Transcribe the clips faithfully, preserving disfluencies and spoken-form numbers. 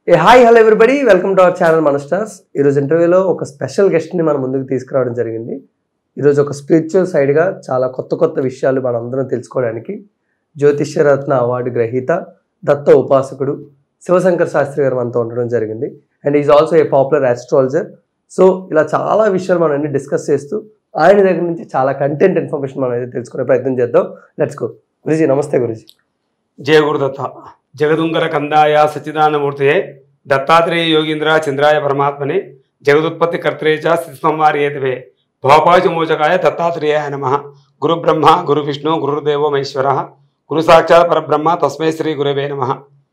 A hi hello everybody, welcome to our channel మన stars. ఈరోజు ఇంటర్వ్యూలో ఒక స్పెషల్ గెస్ట్ని మన ముందుకు తీసుకురావడం జరిగింది. ఈరోజు ఒక స్పిరిచువల్ సైడ్గా చాలా కొత్త కొత్త విషయాలు మనందరం తెలుసుకోవడానికి జ్యోతిష్యరత్న అవార్డు గ్రహీత, దత్త ఉపాసకుడు శివశంకర్ శాస్త్రి గారు మనతో ఉండడం జరిగింది. And is also a popular astrologer. So ఇలా చాలా విషయాలు మనం అన్ని డిస్కస్ చేస్తూ ఆయన దగ్గర నుంచి చాలా కంటెంట్ ఇన్ఫర్మేషన్ మనం అయితే తెలుసుకునే ప్రయత్నం చేద్దాం. Let's go. గురుజీ నమస్తే. గురుజీ జయ గురుదత్త. జగదుంగర కందాయ సచ్చిదానమూర్తయే దత్తాత్రేయ యోగీంద్ర చంద్రాయ పరమాత్మనే జగదుత్పత్తి కర్త్రే చ స్థితిసంహారయేతవే భవపాశమోచకాయ దత్తాత్రేయాయ నమః. గురు బ్రహ్మ గురు విష్ణు గురుదేవో మహేశ్వరః గురు సాక్షాత్ పరబ్రహ్మ తస్మై శ్రీ గురవే నమః.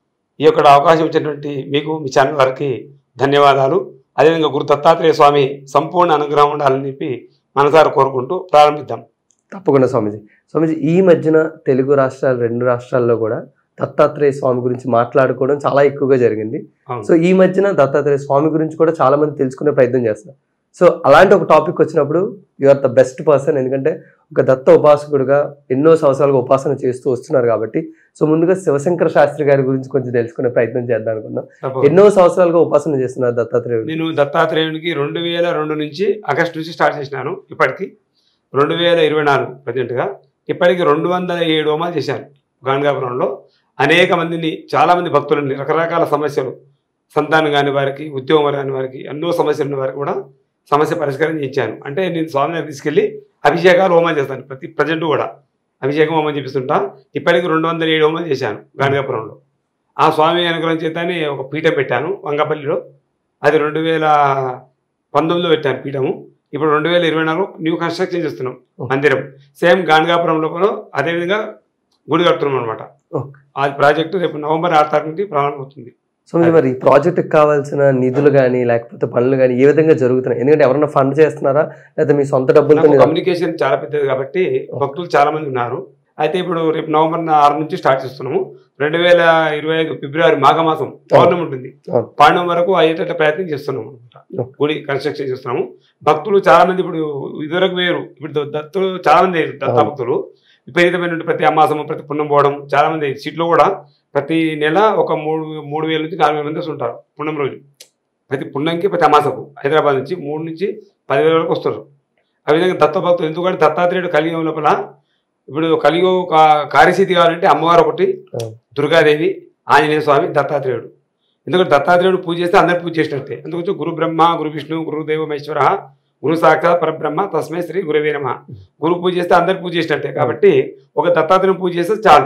ఈ యొక్క అవకాశం ఇచ్చినటువంటి మీకు మీ ఛానల్ వారికి ధన్యవాదాలు. అదేవిధంగా గురు దత్తాత్రేయ స్వామి సంపూర్ణ అనుగ్రహం ఉండాలని చెప్పి మనసారా కోరుకుంటూ ప్రారంభిద్దాం. తప్పకుండా స్వామిజీ. స్వామిజీ, ఈ మధ్యన తెలుగు రాష్ట్రాలు రెండు రాష్ట్రాల్లో కూడా దత్తాత్రేయ స్వామి గురించి మాట్లాడుకోవడం చాలా ఎక్కువగా జరిగింది. సో ఈ మధ్యన దత్తాత్రేయ స్వామి గురించి కూడా చాలా మంది తెలుసుకునే ప్రయత్నం చేస్తున్నారు. సో అలాంటి ఒక టాపిక్ వచ్చినప్పుడు you are the best person. ఎందుకంటే ఒక దత్త ఉపాసకుడుగా ఎన్నో సంవత్సరాలుగా ఉపాసన చేస్తూ వస్తున్నారు కాబట్టి. సో ముందుగా శివశంకర శాస్త్రి గారి గురించి కొంచెం తెలుసుకునే ప్రయత్నం చేద్దాం అనుకున్నాం. ఎన్నో సంవత్సరాలుగా ఉపాసన చేస్తున్నారు దత్తాత్రేయుడు. నేను దత్తాత్రేయునికి రెండు వేల రెండు నుంచి ఆగస్టు నుంచి స్టార్ట్ చేసినాను. ఇప్పటికి రెండు వేల ఇరవై నాలుగు ప్రజెంట్గా ఇప్పటికి రెండు వందల ఏడు హోమాలు చేశాను. గాంగాపురంలో అనేక మందిని, చాలామంది భక్తులని, రకరకాల సమస్యలు, సంతానం కాని వారికి, ఉద్యోగం కాని వారికి, ఎన్నో సమస్యలు ఉన్న వారికి కూడా సమస్య పరిష్కారం చేయించాను. అంటే నేను స్వామి దగ్గర తీసుకెళ్ళి అభిషేకాలు హోమం చేస్తాను. ప్రతి ప్రజెంట్ కూడా అభిషేకం హోమం చేపిస్తుంటా. ఇప్పటికి రెండు వందల ఏడు హోమాలు చేశాను గాంగాపురంలో. ఆ స్వామి అనుగ్రహం చేతనే ఒక పీఠం పెట్టాను వంగపల్లిలో. అది రెండు వేల పంతొమ్మిదిలో పెట్టాను పీఠము. ఇప్పుడు రెండు వేల ఇరవై నాలుగు న్యూ కన్స్ట్రక్షన్ చేస్తున్నాం మందిరం. సేమ్ గాంగాపురం లోపల అదేవిధంగా గుడి కడుతున్నాం అనమాట. ఆ ప్రాజెక్టు రేపు నవంబర్ ఆరు తారీఖు నుంచి ప్రారంభమవుతుంది. సో మరి ఈ ప్రాజెక్టుకి కావాల్సిన నిధులు కానీ లేకపోతే పనులు కానీ ఏ విధంగా జరుగుతున్నాయి? ఎందుకంటే ఎవరైనా ఫండ్ చేస్తున్నారా లేదా మీ సొంత డబ్బులతో? కమ్యూనికేషన్ చాలా పెద్దది కాబట్టి భక్తులు చాలా మంది ఉన్నారు. అయితే ఇప్పుడు రేపు నవంబర్ ఆరు నుంచి స్టార్ట్ చేస్తున్నాము. రెండు వేల ఇరవై ఐదు ఫిబ్రవరి మాఘమాసం పౌర్ణమి ఉంటుంది. పౌర్ణమి వరకు అయ్యేటట్టు ప్రయత్నం చేస్తున్నాము అనమాట. గుడి కన్స్ట్రక్షన్ చేస్తున్నాము. భక్తులు చాలా మంది ఇప్పుడు ఇదివరకు వేరు, ఇప్పుడు దత్తులు చాలా మంది దత్త భక్తులు విపరీతమైన ప్రతి అమాసము ప్రతి పుణ్యం పోవడం. చాలా మంది సీట్లో కూడా ప్రతి నెల ఒక మూడు మూడు వేల నుంచి నాలుగు వేల మంది వస్తుంటారు పుణ్యం రోజు. ప్రతి పుణ్యంకి ప్రతి అమాసకు హైదరాబాద్ నుంచి మూడు నుంచి పదివేల వరకు వస్తారు. ఆ విధంగా దత్త భక్తులు, ఎందుకంటే దత్తాత్రేయుడు కలియుగం లోపల ఇప్పుడు కలియుగ కార్యసిద్ధి కావాలంటే అమ్మవారు ఒకటి, దుర్గాదేవి, ఆంజనేయ స్వామి, దత్తాత్రేయుడు. ఎందుకంటే దత్తాత్రేయుడు పూజ చేస్తే అందరు పూజ చేసినట్టే. ఎందుకంటే గురు బ్రహ్మ గురు విష్ణు గురుదేవ మహేశ్వర గురు సాక్షాత్ పరబ్రహ్మ తస్మై శ్రీ గురవే నమః. గురు పూజ చేస్తే అందరు పూజ చేసినట్టే. కాబట్టి ఒక దత్తాత్రేయుడు పూజ చేస్తే చాలు.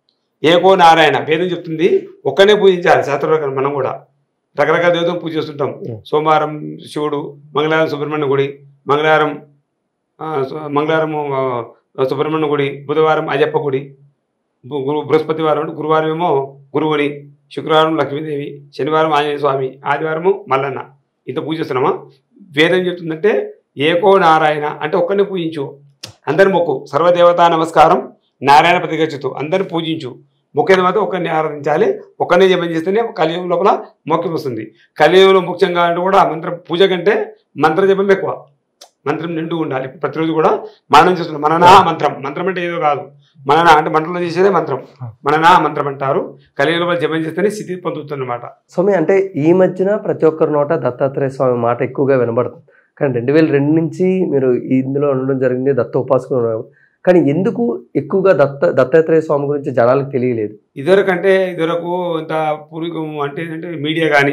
ఏకో నారాయణ వేదం చెప్తుంది, ఒక్కనే పూజించాలి. శాస్త్ర మనం కూడా రకరకాల దేవతను పూజ చేస్తుంటాం. సోమవారం శివుడు, మంగళవారం సుబ్రహ్మణ్య గుడి, మంగళవారం మంగళవారం సుబ్రహ్మణ్య గుడి, బుధవారం అయ్యప్ప గుడి, గురు బృహస్పతివారం గురువారం ఏమో గురువుని, శుక్రవారం లక్ష్మీదేవి, శనివారం ఆంజనేయ స్వామి, ఆదివారము మల్లన్న. ఇంత పూజిస్తున్నామా? వేదం చెప్తుందంటే ఏకో నారాయణ అంటే ఒక్కరిని పూజించు, అందరి మొక్కు, సర్వదేవతా నమస్కారం, నారాయణ ప్రతిగచ్చుతూ అందరిని పూజించు. ముఖ్యంగా మాత్రం ఒకరిని ఆరాధించాలి. ఒకరిని జపం చేస్తేనే కలియుగం లోపల మొక్కి వస్తుంది. కలియుగంలో ముఖ్యంగా అంటే కూడా మంత్ర పూజ కంటే మంత్ర జపం ఎక్కువ. మంత్రం నిండు ఉండాలి. ప్రతిరోజు కూడా మననం చేస్తున్నాం. మననా మంత్రం. మంత్రం అంటే ఏదో కాదు, మననా అంటే మంత్రంలో చేసేదే మంత్రం. మననా మంత్రం అంటారు. కలియుగంలో జపం చేస్తేనే స్థితి పొందుతుందన్నమాట. స్వామి, అంటే ఈ మధ్యన ప్రతి ఒక్కరి నోట దత్తాత్రేయ స్వామి మాట ఎక్కువగా వినబడుతుంది. కానీ రెండు వేల రెండు నుంచి మీరు ఇందులో ఉండడం జరిగింది, దత్త ఉపాసకులు. కానీ ఎందుకు ఎక్కువగా దత్త దత్తాత్రేయ స్వామి గురించి జనాలకు తెలియలేదు? ఇదివరకంటే ఇదివరకు ఇంత పూర్వీకం అంటే ఏంటంటే మీడియా కానీ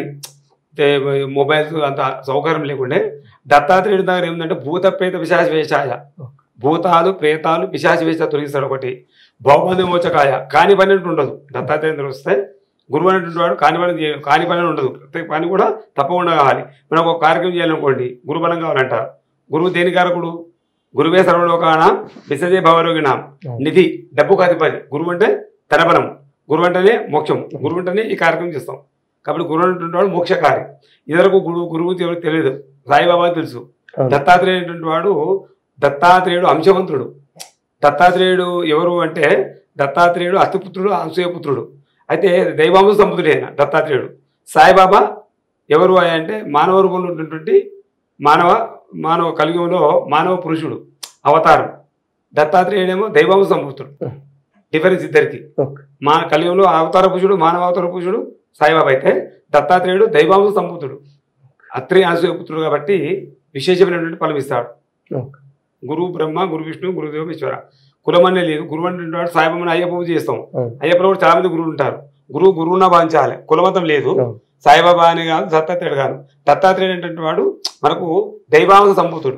మొబైల్స్ అంత సౌకర్యం లేకుండే. దత్తాత్రేయుడి దగ్గర ఏముందంటే భూత ప్రేత పిశాచ వేషాయ, భూతాలు ప్రేతాలు పిశాచ వేష తొలగిస్తాడు ఒకటి. భౌబంధ మోచకాయ, కాని పని అంటూ ఉండదు. దత్తాత్రేయుడు వస్తే గురువు అనేటువంటి వాడు కాని పని కాని పని ఉండదు. ప్రతి పని కూడా తప్పకుండా కావాలి. మనం ఒక కార్యక్రమం చేయాలనుకోండి, గురుబలం కావాలంటారు. గురువు దేని కారకుడు? గురువే సర్వలోకాన విసజే భవరోగిణాం నిధి, డబ్బుకు అధిపతి. గురువు అంటే ధనబలం, గురువు అంటేనే మోక్షం, గురువు అంటేనే ఈ కార్యక్రమం చేస్తాం. కాబట్టి గురువు అనేటువంటి వాడు మోక్షకారి. ఇదివరకు గురువు గురువు ఎవరికి తెలియదు, సాయిబాబా తెలుసు. దత్తాత్రేయుడు అనేటువంటి వాడు దత్తాత్రేయుడు అంశవంతుడు. దత్తాత్రేయుడు ఎవరు అంటే దత్తాత్రేయుడు అతిపుత్రుడు, అంశయపుత్రుడు. అయితే దైవాంశ సంపుతుడే దత్తాత్రేయుడు. సాయిబాబా ఎవరు అంటే మానవ రూపంలో ఉన్నటువంటి మానవ మానవ కలియుగంలో మానవ పురుషుడు అవతారం. దత్తాత్రేయుడేమో దైవాంశ సంపుత్రుడు. డిఫరెన్స్ ఇద్దరికి. మా కలియుగంలో అవతార పురుషుడు, మానవ అవతార పురుషుడు సాయిబాబా అయితే దత్తాత్రేయుడు దైవాంశ సంభూతుడు, అత్రి అనసూయపుత్రుడు కాబట్టి విశేషమైనటువంటి ఫలం ఇస్తాడు. గురువు బ్రహ్మ, గురు విష్ణు, గురుదేవ ఈశ్వర. కులం అనే లేదు. గురువు అంటే వాడు సాయిబాబాని అయ్యప్ప పూజ చేస్తాం. అయ్యప్పలో కూడా చాలా మంది గురువులు ఉంటారు. గురువు గురువున భావించాలి. కులమతం లేదు. సాయిబాబా అని కాదు, దత్తాత్రేయుడు కాదు. దత్తాత్రేయుడు ఏంటంటే వాడు మనకు దైవాంశ సంభూతుడు,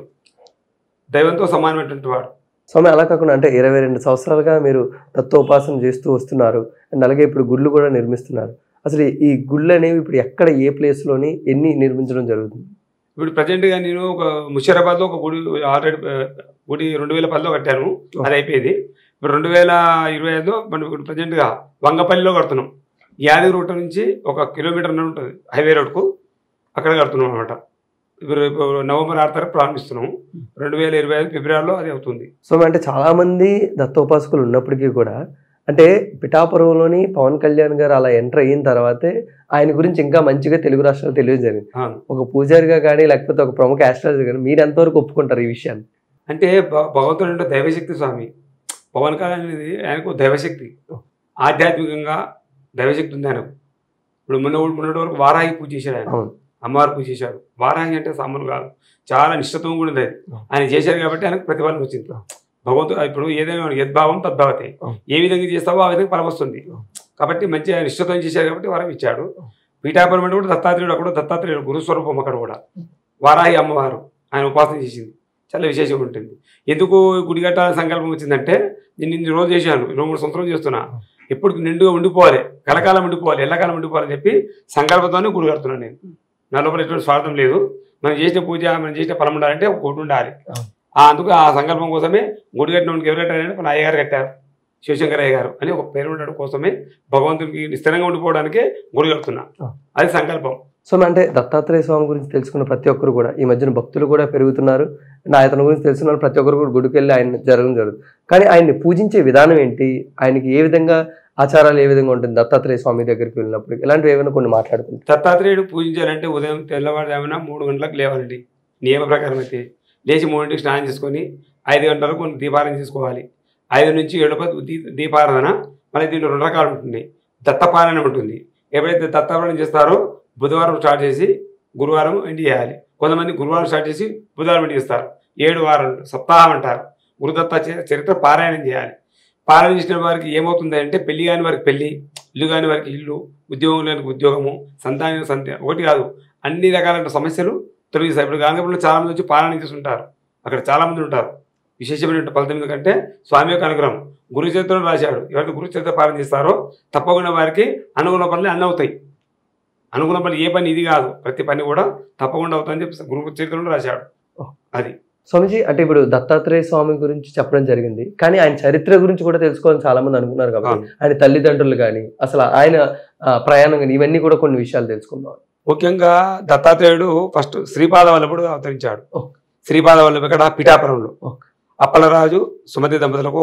దైవంతో సమానమైనటువంటి వాడు. స్వామి అలా కాకుండా అంటే ఇరవై రెండు సంవత్సరాలుగా మీరు తత్వోపాసన చేస్తూ వస్తున్నారు అండ్ అలాగే ఇప్పుడు గుళ్ళు కూడా నిర్మిస్తున్నారు. అసలు ఈ గుళ్ళు అనేవి ఇప్పుడు ఎక్కడ, ఏ ప్లేస్లోని ఎన్ని నిర్మించడం జరుగుతుంది? ఇప్పుడు ప్రజెంట్గా నేను ఒక ముషీరాబాద్లో ఒక గుడి ఆల్రెడీ గుడి రెండు వేల పదిలో కట్టాను, అది అయిపోయింది. ఇప్పుడు రెండు వేల ఇరవై ఐదులో మనం ఇప్పుడు ప్రజెంట్గా వంగపల్లిలో కడుతున్నాం. యాదగిరి రోడ్ నుంచి ఒక కిలోమీటర్ ఉంటుంది హైవే రోడ్కు, అక్కడ కడుతున్నాం అనమాట. ఇప్పుడు నవంబర్ ఆరు తారీఖు ప్రారంభిస్తున్నాము. రెండు వేల ఇరవై ఐదు ఫిబ్రవరిలో అది అవుతుంది. సో అంటే చాలామంది దత్తోపాసకులు ఉన్నప్పటికీ కూడా అంటే పిఠాపురంలోని పవన్ కళ్యాణ్ గారు అలా ఎంటర్ అయిన తర్వాతే ఆయన గురించి ఇంకా మంచిగా తెలుగు రాష్ట్రాలు తెలియదు జరిగింది. ఒక పూజారిగా కానీ లేకపోతే ఒక ప్రముఖ ఆస్ట్రాలజర్ కానీ మీరు ఎంతవరకు ఒప్పుకుంటారు ఈ విషయాన్ని? అంటే భగవంతుడు అంటే దైవశక్తి స్వామి. పవన్ కళ్యాణ్ అనేది ఆయనకు దైవశక్తి, ఆధ్యాత్మికంగా దైవశక్తి ఉంది ఆయనకు. ఇప్పుడు మొన్న మొన్నటి వరకు వారాహి పూజ చేశాడు ఆయన, అమ్మవారు పూజ చేశాడు. వారాహి అంటే సామాన్లు కాదు, చాలా నిష్ఠత్వం కూడా ఉంది. ఆయన చేశారు కాబట్టి ఆయనకు ప్రతిఫలం వచ్చింది. భగవంతుడు ఇప్పుడు ఏదైనా యద్భావం తద్భావతే, ఏ విధంగా చేస్తావో ఆ విధంగా ఫలం వస్తుంది. కాబట్టి మంచిగా నిష్ఠత్వం చేశారు కాబట్టి వరం ఇచ్చాడు. పీఠాపురం అంటే కూడా దత్తాత్రేయుడు, అక్కడ దత్తాత్రేయుడు గురుస్వరూపం, అక్కడ కూడా వారాహి అమ్మవారు ఆయన ఉపాసన చేసింది. చాలా విశేషంగా ఉంటుంది. ఎందుకు గుడి కట్టాలని సంకల్పం వచ్చిందంటే, నేను ఇన్ని రోజులు చేశాను, ఇరవై మూడు సంవత్సరాలు చేస్తున్నా, ఎప్పుడు నిండుగా ఉండిపోవాలి, కలకాలం ఉండిపోవాలి, ఎల్లకాలం ఉండిపోవాలని చెప్పి సంకల్పంతోనే గుడి కడుతున్నాను నేను. నా లోపల ఎటువంటి స్వార్థం లేదు. మనం చేసిన పూజ, మనం చేసిన ఫలం ఉండాలంటే ఒక గుడి ఉండాలి. అందుకు ఆ సంకల్పం కోసమే గుడి కట్టినోడికి ఎవరు కట్టారంటే మన అయ్యగారు కట్టారు, శివశంకరయ్య గారు అని ఒక పేరు ఉండడం కోసమే భగవంతునికి స్థిరంగా ఉండిపోవడానికే గుడి కడుతున్నా. అది సంకల్పం. సో అంటే దత్తాత్రేయ స్వామి గురించి తెలుసుకున్న ప్రతి ఒక్కరు కూడా ఈ మధ్యన భక్తులు కూడా పెరుగుతున్నారు. అండ్ ఆయన గురించి తెలుసుకున్న ప్రతి ఒక్కరు కూడా గుడికి వెళ్ళి ఆయన జరగడం జరుగుతుంది. కానీ ఆయన్ని పూజించే విధానం ఏంటి, ఆయనకి ఏ విధంగా ఆచారాలు ఏ విధంగా ఉంటుంది దత్తాత్రేయ స్వామి దగ్గరికి వెళ్ళినప్పుడు, ఇలాంటివి ఏమైనా కొన్ని మాట్లాడుకుంటారు? దత్తాత్రేయుడు పూజించాలంటే ఉదయం తెల్లవారుజామున మూడు గంటలకు లేవాలండి నియమ ప్రకారం. అయితే లేచి మూడింటికి స్నానం చేసుకొని ఐదు గంటలకు కొన్ని దీపారాధన చేసుకోవాలి. ఐదు నుంచి ఏడు దీ దీపారాధన. మళ్ళీ దీంట్లో రెండు రకాలు ఉంటుంది. దత్తపారాయణ ఉంటుంది. ఎప్పుడైతే దత్తపారాయణ చేస్తారో బుధవారం స్టార్ట్ చేసి గురువారం ఎండి చేయాలి. కొంతమంది గురువారం స్టార్ట్ చేసి బుధవారం ఎండి చేస్తారు. ఏడు వారాలు సప్తాహం అంటారు. గురుదత్త చరిత్ర పారాయణం చేయాలి. పారాయణ చేసిన వారికి ఏమవుతుంది అంటే, పెళ్లి కాని వారికి పెళ్లి, ఇల్లు కాని వారికి ఇల్లు, ఉద్యోగం లేని ఉద్యోగము, సంతానం సంత ఒకటి కాదు అన్ని రకాల సమస్యలు తొలగిస్తాయి. ఇప్పుడు గాంధీపురంలో చాలా మంది వచ్చి పారాయణ చేస్తుంటారు. అక్కడ చాలా మంది ఉంటారు. విశేషమైన ఫలితం ఎందుకంటే స్వామి యొక్క అనుగ్రహం. గురు చరిత్రను రాశాడు. ఎవరైతే గురు చరిత్ర పారాయణ చేస్తారో తప్పకుండా వారికి అనుకూల పనులు అన్నీ అవుతాయి. అనుకూల పని ఏ పని ఇది కాదు, ప్రతి పని కూడా తప్పకుండా అవుతుందని చెప్పి గురు చరిత్రను రాశాడు. అది స్వామిజీ అంటే ఇప్పుడు దత్తాత్రేయ స్వామి గురించి చెప్పడం జరిగింది, కానీ ఆయన చరిత్ర గురించి కూడా తెలుసుకోవాలని చాలా మంది అనుకున్నారు కాబట్టి ఆయన తల్లిదండ్రులు కానీ అసలు ఆయన ప్రయాణం కానీ ఇవన్నీ కూడా కొన్ని విషయాలు తెలుసుకుందాం. ముఖ్యంగా దత్తాత్రేయుడు ఫస్ట్ శ్రీపాద వల్లభుడు అవతరించాడు. శ్రీపాద వల్లభ ఇక్కడ పిఠాపురంలో అప్పలరాజు సుమతి దంపతులకు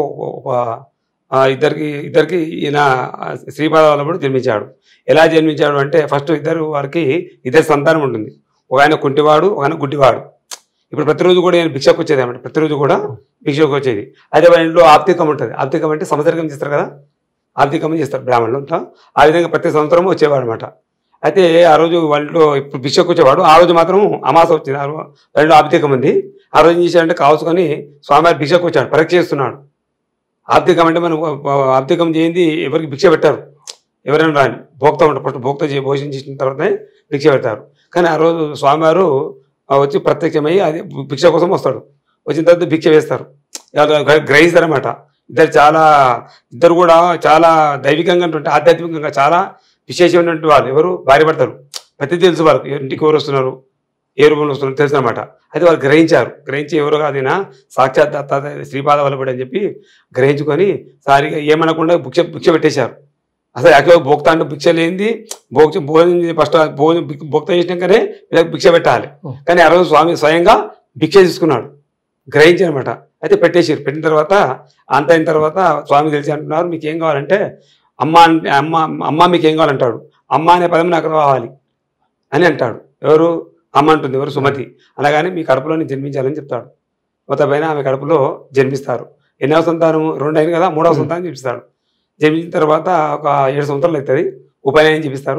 ఇద్దరికి ఇద్దరికి ఈయన శ్రీపాద వల్లభుడు జన్మించాడు. ఎలా జన్మించాడు అంటే, ఫస్ట్ ఇద్దరు వారికి ఇద్దరు సంతానం ఉంటుంది. ఒక ఆయన కుంటివాడు, ఒక ఆయన గుడ్డివాడు. ఇప్పుడు ప్రతిరోజు కూడా ఆయన భిక్షకు వచ్చేది అన్నమాట. ప్రతిరోజు కూడా భిక్షకు వచ్చేది. అదే వాళ్ళ ఇంట్లో ఆప్తికం ఉంటుంది. ఆప్తికం అంటే సంవత్సరికం చేస్తారు కదా, ఆప్తికం చేస్తారు బ్రాహ్మణులు అంతా. ఆ విధంగా ప్రతి సంవత్సరం వచ్చేవాడు అనమాట. అయితే ఆ రోజు వాళ్ళలో ఇప్పుడు భిక్షకు వచ్చేవాడు. ఆ రోజు మాత్రం అమాస వచ్చింది. ఆ రెండు ఆప్తికం ఉంది. ఆ రోజు ఏం చేశాడంటే కావచ్చుకొని స్వామివారి భిక్షకు వచ్చాడు, పరీక్ష చేస్తున్నాడు. ఆప్తికం అంటే మనం ఆప్తికం చేయింది ఎవరికి భిక్ష పెట్టారు, ఎవరైనా రాని భోక్త ఉంటారు. ఫస్ట్ భోక్త చే భోజనం చేసిన తర్వాతనే భిక్ష పెడతారు. కానీ ఆ రోజు స్వామివారు వచ్చి ప్రత్యక్షమయ్యి అది భిక్ష కోసం వస్తాడు. వచ్చిన తర్వాత భిక్ష వేస్తారు, గ్రహిస్తారన్నమాట. ఇద్దరు చాలా ఇద్దరు కూడా చాలా దైవికంగా అంటే ఆధ్యాత్మికంగా చాలా విశేషమైనటువంటి వాళ్ళు. ఎవరు భార్య పడతారు, ప్రతి తెలుసు వాళ్ళకి ఇంటికి ఎవరు వస్తున్నారు, ఏ రూపంలో వస్తున్నారు తెలుసు అనమాట. అయితే వాళ్ళు గ్రహించారు. గ్రహించి ఎవరు కాదైనా సాక్షాత్ దత్తాత్రేయ శ్రీపాద వల్లభుడు అని చెప్పి గ్రహించుకొని సారిగా ఏమనకుండా భిక్ష భిక్ష పెట్టేశారు. అసలు యాక్చువల్గా భోక్త అంటే భిక్ష లేనిది భోక్ష భోజనం ఫస్ట్ భోజనం భోక్త చేసినాకనే భిక్ష పెట్టాలి. కానీ ఆ రోజు స్వామి స్వయంగా భిక్ష తీసుకున్నాడు, గ్రహించి అనమాట. అయితే పెట్టేసారు. పెట్టిన తర్వాత అంత అయిన తర్వాత స్వామి తెలిసి అంటున్నారు, మీకు ఏం కావాలంటే అమ్మ అంటే అమ్మ అమ్మ మీకు ఏం కావాలంటాడు. అమ్మ అనే పదం నాకు రావాలి అని అంటాడు. ఎవరు అమ్మ అంటుంది, ఎవరు సుమతి. అలాగని మీ కడుపులోని జన్మించాలని చెప్తాడు. మొత్తం పైన ఆమె కడుపులో జన్మిస్తారు. ఎన్నవ సంతానము రెండు అయిన కదా, మూడవ సంతానం చూపిస్తాడు. జన్మించిన తర్వాత ఒక ఏడు సంవత్సరాలు అవుతుంది, ఉపనయనం చూపిస్తారు.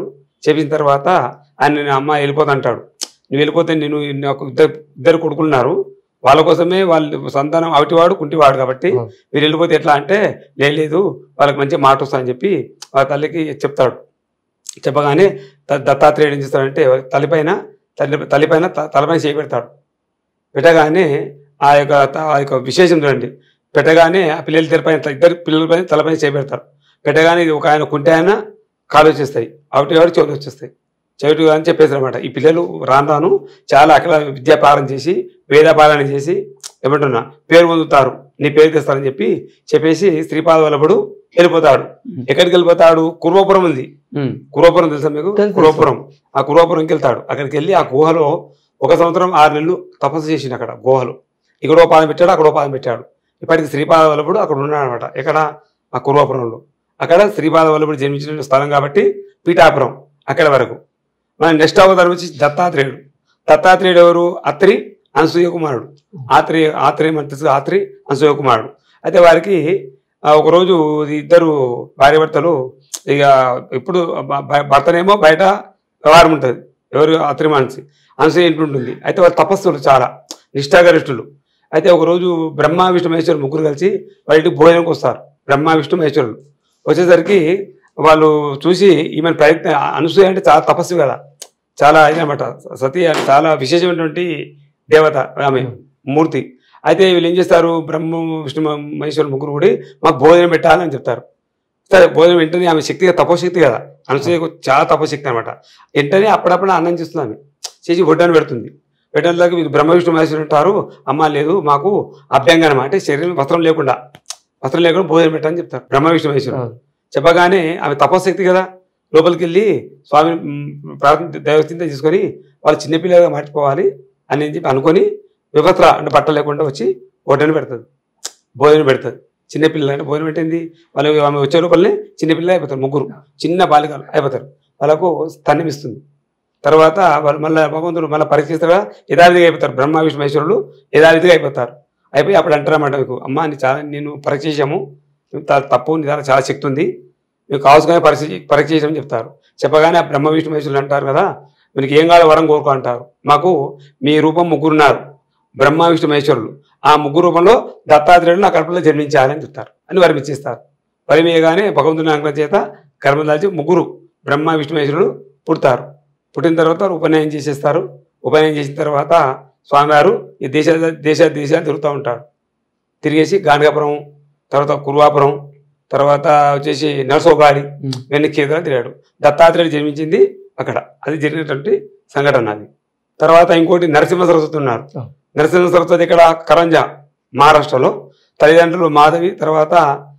చేపించిన తర్వాత ఆయన అమ్మ వెళ్ళిపోతా అంటాడు. నువ్వు వెళ్ళిపోతే నేను నాకు ఇద్దరు ఇద్దరు కొడుకులున్నారు, వాళ్ళ కోసమే వాళ్ళు సంతానం అవిటివాడు కుంటివాడు కాబట్టి మీరు వెళ్ళిపోతే ఎట్లా అంటే లేదు వాళ్ళకి మంచి మాట వస్తుందని చెప్పి వాళ్ళ తల్లికి చెప్తాడు. చెప్పగానే దత్తాత్రేయుడు ఏం చేస్తాడంటే తల్లిపైన తల్లి తల్లిపైన తలపైన చేయి పెడతాడు. పెట్టగానే ఆ యొక్క ఆ యొక్క విశేషం చూడండి. పెట్టగానే ఆ పిల్లల తెరపైన ఇద్దరు పిల్లలపైన తలపైన చేయి పెడతాడు. పెట్టగానే ఇది ఒక ఆయన కుంటే ఆయన కాలు వచ్చేస్తాయి, అవిటివాడు చెవులు వచ్చేస్తాయి. చెవిటి అని చెప్పేసారు అనమాట. ఈ పిల్లలు రాను రాను చాలా అఖిల విద్యాపాలన చేసి వేదపాలన చేసి ఏమంటున్నా పేరు పొందుతారు, నీ పేరు తెస్తారని చెప్పి చెప్పేసి శ్రీపాద వల్లభుడు వెళ్ళిపోతాడు. ఎక్కడికి వెళ్ళిపోతాడు? కుర్వపురం ఉంది. కుర్వపురం తెలుసా మీకు? కుర్వపురం. ఆ కుర్వపురంకి వెళ్తాడు. అక్కడికి వెళ్ళి ఆ గుహలో ఒక సంవత్సరం ఆరు నెలలు తపస్సు చేసిండు. అక్కడ గుహలో ఇక్కడో పాదం పెట్టాడు, అక్కడో పాదం పెట్టాడు. ఇప్పటికి శ్రీపాద వల్లభుడు అక్కడ ఉన్నాడు అనమాట. ఎక్కడ? ఆ కుర్వపురంలో. అక్కడ శ్రీపాద వల్లభుడు జన్మించిన స్థలం కాబట్టి పీఠాపురం అక్కడ వరకు. మన నెక్స్ట్ అవతారం వచ్చి దత్తాత్రేయుడు. దత్తాత్రేయుడు ఎవరు? అత్రి అనసూయ కుమారుడు. ఆత్రి ఆత్రేయ మంత్రి ఆత్రి అనసూయ కుమారుడు. అయితే వారికి ఒకరోజు ఇద్దరు భార్య భర్తలు ఇక ఇప్పుడు భర్తనేమో బయట వ్యవహారం ఉంటుంది, ఎవరు? అత్రి మనిషి అనసూయ ఇంటి ఉంటుంది. అయితే వారు తపస్సులు చాలా నిష్ఠాగరిష్ఠులు. అయితే ఒకరోజు బ్రహ్మ విష్ణు మహేశ్వరులు ముగ్గురు కలిసి వాళ్ళ ఇంటికి భోజనంకి వస్తారు. బ్రహ్మ విష్ణు మహేశ్వరులు వచ్చేసరికి వాళ్ళు చూసి ఈమెను ప్రయత్నం, అనసూయ అంటే చాలా తపస్సు కదా, చాలా ఇదనమాట. సతీ చాలా విశేషమైనటువంటి దేవత ఆమె మూర్తి. అయితే వీళ్ళు ఏం చేస్తారు? బ్రహ్మ విష్ణు మహేశ్వరులు ముగ్గురు కూడా మాకు భోజనం పెట్టాలని చెప్తారు. సరే భోజనం వెంటనే ఆమె శక్తిగా తపోశక్తి కదా, అనసూయకు చాలా తపోశక్తి అనమాట. వెంటనే అప్పుడప్పుడు అన్నం చేస్తుంది ఆమె, చేసి వడ్డాన్ని పెడుతుంది. పెట్టడానికి బ్రహ్మ విష్ణు మహేశ్వరులు అంటారు, అమ్మ లేదు మాకు అభ్యంగనం అంటే శరీరం వస్త్రం లేకుండా వస్త్రం లేకుండా భోజనం పెట్టాలని చెప్తారు బ్రహ్మ విష్ణు మహేశ్వరులు. చెప్పగానే ఆమె తపశక్తి కదా, లోపలికి వెళ్ళి స్వామిని ప్రార్థన దైవస్థితితో తీసుకొని వాళ్ళు చిన్నపిల్లలుగా మార్చిపోవాలి అని చెప్పి అనుకొని వివత్ర అంటే బట్ట లేకుండా వచ్చి వడ్డని పెడుతుంది, భోజనం పెడుతుంది. చిన్నపిల్లలు అంటే భోజనం పెట్టింది వాళ్ళు ఆమె వచ్చే లోపలనే చిన్నపిల్లలు అయిపోతారు, ముగ్గురు చిన్న బాలికలు అయిపోతారు. వాళ్ళకు స్తన్యం ఇస్తుంది. తర్వాత వాళ్ళు మళ్ళీ భగవంతుడు మళ్ళీ పరీక్షిస్తారా యథావిధిగా అయిపోతారు. బ్రహ్మ విష్ణు మహేశ్వరులు యథావిధిగా అయిపోతారు. అయిపోయి అప్పుడు అంటారన్నమాట, మీకు అమ్మ నీ చాలా నేను పరీక్ష చేసాము, తప్పు నీ చాలా చాలా శక్తి ఉంది, మీకు కావాల్సుకొని పరీక్ష పరీక్ష చేసామని చెప్తారు. చెప్పగానే ఆ బ్రహ్మ విష్ణు మహేశ్వరులు అంటారు కదా, మీకు ఏం కావాలో వరం కోరుకో అంటారు. మాకు మీ రూపం ముగ్గురున్నారు బ్రహ్మ విష్ణు మహేశ్వరులు, ఆ ముగ్గురు రూపంలో దత్తాత్రేయుడు నా కడుపులో జన్మించాలని చెప్తారు అని వరం ఇచ్చేస్తారు. వరం ఇవ్వగానే భగవంతుని అనుగ్రహం చేత కర్మ దాల్చి ముగ్గురు బ్రహ్మ విష్ణు మహేశ్వరులు పుడతారు. పుట్టిన తర్వాత ఉపనయనం చేసేస్తారు. ఉపనయనం చేసిన తర్వాత స్వామివారు ఈ దేశ దేశ దేశాలు తిరుగుతూ ఉంటాడు. తిరిగేసి గానగాపురం, తర్వాత కురువాపురం, తర్వాత వచ్చేసి నరసోగాడి, వెనక్కి క్షేత్రాలు తిరిగాడు. దత్తాత్రేయుడు జన్మించింది అక్కడ, అది జరిగినటువంటి సంఘటన అది. తర్వాత ఇంకోటి నరసింహ సరస్వతి ఉన్నారు. నరసింహ సరస్వతి ఇక్కడ కరంజా మహారాష్ట్రలో. తల్లిదండ్రులు మాధవి, తర్వాత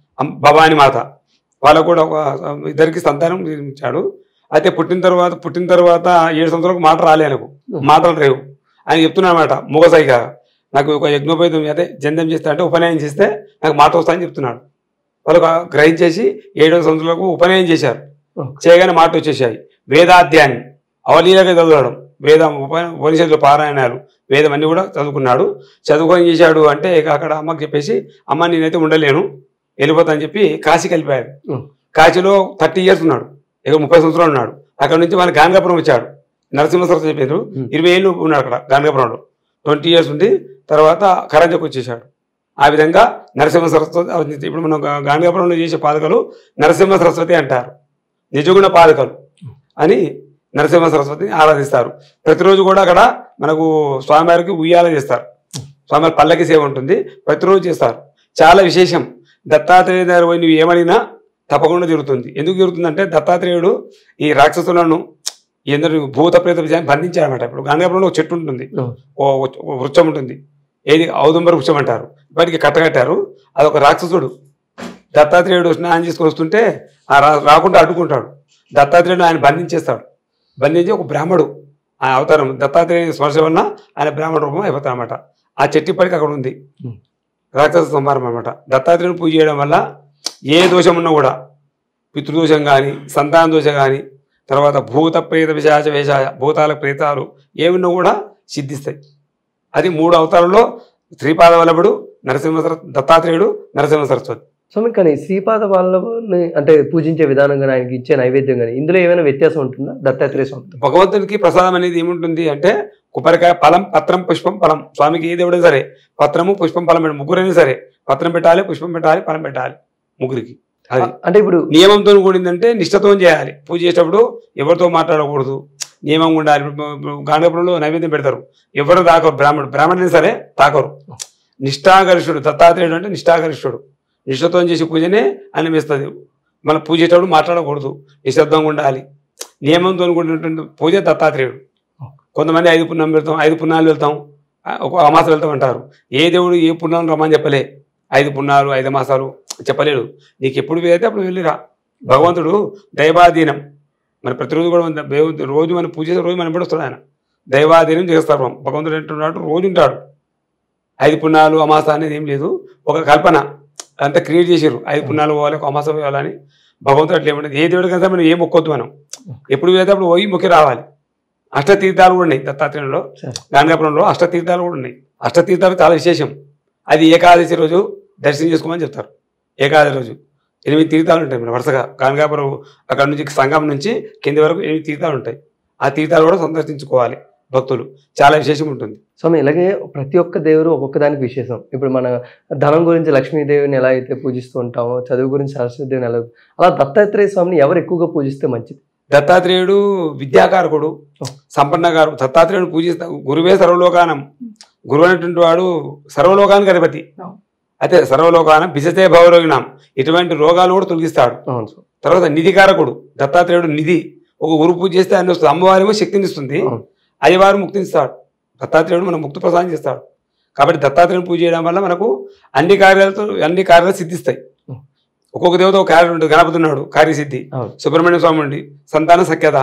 భవాని మాత. వాళ్ళకు కూడా ఒక ఇద్దరికి సంతానం నిర్మించాడు. అయితే పుట్టిన తర్వాత పుట్టిన తర్వాత ఏడు సంవత్సరాలకు మాట రాలే, ఆయనకు మాటలు రేవు. ఆయన చెప్తున్నాడు అనమాట మూగసైగా, నాకు ఒక యజ్ఞోపేతం అదే జంధ్యం చేస్తా అంటే ఉపనయనం చేస్తే నాకు మాట వస్తాయని చెప్తున్నాడు. వాళ్ళు గ్రహించేసి ఏడవ సంవత్సరాలకు ఉపనయనం చేశారు. చేయగానే మాట వచ్చేసాయి. వేదాధ్యాన్ని అవలీలగా చదవడం, వేదం ఉప ఉపనిషత్తుల పారాయణాలు, వేదం అన్నీ కూడా చదువుకున్నాడు. చదువుకొని చేశాడు అంటే ఇక అక్కడ అమ్మకి చెప్పేసి, అమ్మ నేనైతే ఉండలేను వెళ్ళిపోతా అని చెప్పి కాశీకి వెళ్ళిపోయాడు. కాశీలో థర్టీ ఇయర్స్ ఉన్నాడు, ఇక ముప్పై సంవత్సరాలు ఉన్నాడు. అక్కడ నుంచి మన గానగాపురం వచ్చాడు. నరసింహ సరస్వతి చెప్పారు, ఇరవై ఏళ్ళు ఉన్నాడు అక్కడ గానగాపురంలో. ట్వంటీ ఇయర్స్ ఉండి తర్వాత కరంజకు వచ్చేసాడు. ఆ విధంగా నరసింహ సరస్వతి, ఇప్పుడు మనం గానగాపురంలో చేసే పాదకలు నరసింహ సరస్వతి అంటారు, నిజగుణ పాదకలు అని నరసింహ సరస్వతిని ఆరాధిస్తారు. ప్రతిరోజు కూడా అక్కడ మనకు స్వామివారికి ఉయ్యాల చేస్తారు. స్వామివారి పల్లకి సేవ ఉంటుంది, ప్రతిరోజు చేస్తారు. చాలా విశేషం. దత్తాత్రేయ దగ్గర పోయి నువ్వు ఏమడిగినా తప్పకుండా జరుగుతుంది. ఎందుకు జరుగుతుందంటే దత్తాత్రేయుడు ఈ రాక్షసులను ఎందరు భూత ప్రేత విజయాన్ని బంధించారన్నమాట. ఇప్పుడు గానగాపురంలో ఒక చెట్టు ఉంటుంది, ఓ వృక్షం ఉంటుంది, ఏది ఔదుంబర వృక్షం అంటారు. ఇప్పటికి కట్టగట్టారు. అదొక రాక్షసుడు. దత్తాత్రేయుడు స్నానం చేసుకొని వస్తుంటే ఆ రాకుండా అడ్డుకుంటాడు. దత్తాత్రేయుడు ఆయన బంధించేస్తాడు. బంధించి ఒక బ్రాహ్మడు ఆ అవతారం దత్తాత్రేయ స్పర్శ వలన ఆయన బ్రాహ్మణ రూపం అయిపోతాడు అనమాట. ఆ చెట్టు ఇప్పటికి అక్కడ ఉంది, రాక్షస సంహారం అనమాట. దత్తాత్రేయుడు పూజ చేయడం వల్ల ఏ దోషం ఉన్నా కూడా, పితృదోషం కానీ, సంతాన దోషం కానీ, తర్వాత భూత ప్రేత విశాచ వేషాయ భూతాల ప్రేతాలు ఏమున్నా కూడా సిద్ధిస్తాయి. అది మూడు అవతారంలో శ్రీపాద వల్లభుడు, నరసింహ దత్తాత్రేయుడు, నరసింహ సరస్వతి. స్వామి కానీ శ్రీపాద వల్లభుని అంటే పూజించే విధానం కానీ ఆయనకి ఇచ్చే నైవేద్యం కానీ ఇందులో ఏమైనా వ్యత్యాసం ఉంటుందా దత్తాత్రేయ స్వామి? భగవంతునికి ప్రసాదం అనేది ఏముంటుంది అంటే కొబ్బరికాయ, ఫలం, పత్రం, పుష్పం, ఫలం. స్వామికి ఏ దేవుడైనా సరే పత్రము, పుష్పం, ఫలం పెట్టాలి. ముగ్గురైనా సరే పత్రం పెట్టాలి, పుష్పం పెట్టాలి, ఫలం పెట్టాలి ముగ్గురికి. అది అంటే ఇప్పుడు నియమంతో కూడిందంటే నిష్ఠతో చేయాలి. పూజ చేసేటప్పుడు ఎవరితో మాట్లాడకూడదు, నియమంగా ఉండాలి. గాంధీపురంలో నైవేద్యం పెడతారు, ఎవరు తాకరు, బ్రాహ్మణుడు బ్రాహ్మణుని సరే తాకరు. నిష్ఠాగరిష్ఠుడు దత్తాత్రేయుడు అంటే నిష్ఠాగరిష్ఠుడు. నిష్ఠతో చేసే పూజనే ఆయన వేస్తుంది. మనం పూజ చేసేటప్పుడు మాట్లాడకూడదు, నిశ్శబ్దంగా ఉండాలి. నియమంతో కూడినటువంటి పూజ దత్తాత్రేయుడు. కొంతమంది ఐదు పుణ్యం వెళ్తాం, ఐదు పుణ్యాలు వెళ్తాం, ఒక అమాసం వెళ్తాం అంటారు. ఏ దేవుడు ఏ పుణ్యాలు రమ్మని చెప్పలే. ఐదు పుణ్యాలు ఐదు మాసాలు చెప్పలేడు. నీకు ఎప్పుడు వీలైతే అప్పుడు వెళ్ళిరా. భగవంతుడు దైవాధీనం. మరి ప్రతిరోజు కూడా రోజు మనం పూజ చేసే రోజు మనం పడుస్తాడు ఆయన. దైవాధీనం చేస్తారు. భగవంతుడు అంటున్నాడు రోజు ఉంటాడు. ఐదు పుణ్యాలు అమాస అనేది ఏం లేదు, ఒక కల్పన అంతా క్రియేట్ చేసారు. ఐదు పుణ్యాలు పోవాలి, ఒక అమాస పోవాలని. భగవంతుడు అట్లా ఏమంటుంది, ఏ దేవుడి కదా మనం ఏం మొక్కొద్దు. మనం ఎప్పుడు వీలైతే అప్పుడు పోయి మొక్కి రావాలి. అష్టతీర్థాలు కూడా ఉన్నాయి దత్తాత్రేయంలో. గాంధీపురంలో అష్టతీర్థాలు కూడా ఉన్నాయి. అష్టతీర్థాలు చాలా విశేషం. అది ఏకాదశి రోజు దర్శనం చేసుకోమని చెప్తారు. ఏకాదశి రోజు ఎనిమిది తీర్థాలు ఉంటాయి మన వరుసగా. గాంధీపురం అక్కడ నుంచి సంగం నుంచి కింది వరకు ఎనిమిది తీర్థాలు ఉంటాయి. ఆ తీర్థాలు కూడా సందర్శించుకోవాలి భక్తులు. చాలా విశేషం ఉంటుంది స్వామి. ఇలాగే ప్రతి ఒక్క దేవుడు ఒక్కొక్క దానికి విశేషం. ఇప్పుడు మన ధనం గురించి లక్ష్మీదేవిని ఎలా అయితే పూజిస్తూ ఉంటామో, చదువు గురించి సరస్వతి దేవిని ఎలా, అలా దత్తాత్రేయ స్వామిని ఎవరు ఎక్కువగా పూజిస్తే మంచిది? దత్తాత్రేయుడు విద్యాకారకుడు, సంపన్నగారు. దత్తాత్రేయుడు పూజిస్తా గురువే సర్వలోకానం. గురువు అనేటువంటి వాడు సర్వలోకానికి అధిపతి. అయితే సర్వలోకానం బిజతే భవరోగిణం. ఇటువంటి రోగాలు కూడా తొలగిస్తాడు. తర్వాత నిధికారకుడు దత్తాత్రేయుడు. నిధి ఒక గురువు పూజ చేస్తే ఆయన వస్తుంది. అమ్మవారేమో శక్తిని ఇస్తుంది, అయ్యవారు ముక్తినిస్తాడు. దత్తాత్రేయుడు మనం ముక్తి ప్రసాదం చేస్తాడు. కాబట్టి దత్తాత్రేయుడు పూజ చేయడం వల్ల మనకు అన్ని కార్యాలతో అన్ని కార్యాలు సిద్ధిస్తాయి. ఒక్కొక్క దేవత ఒక కార్యం ఉంటుంది. గణపతి ఉన్నాడు, కార్యసిద్ధి. సుబ్రహ్మణ్య స్వామి ఉండి సంతాన సఖ్యత.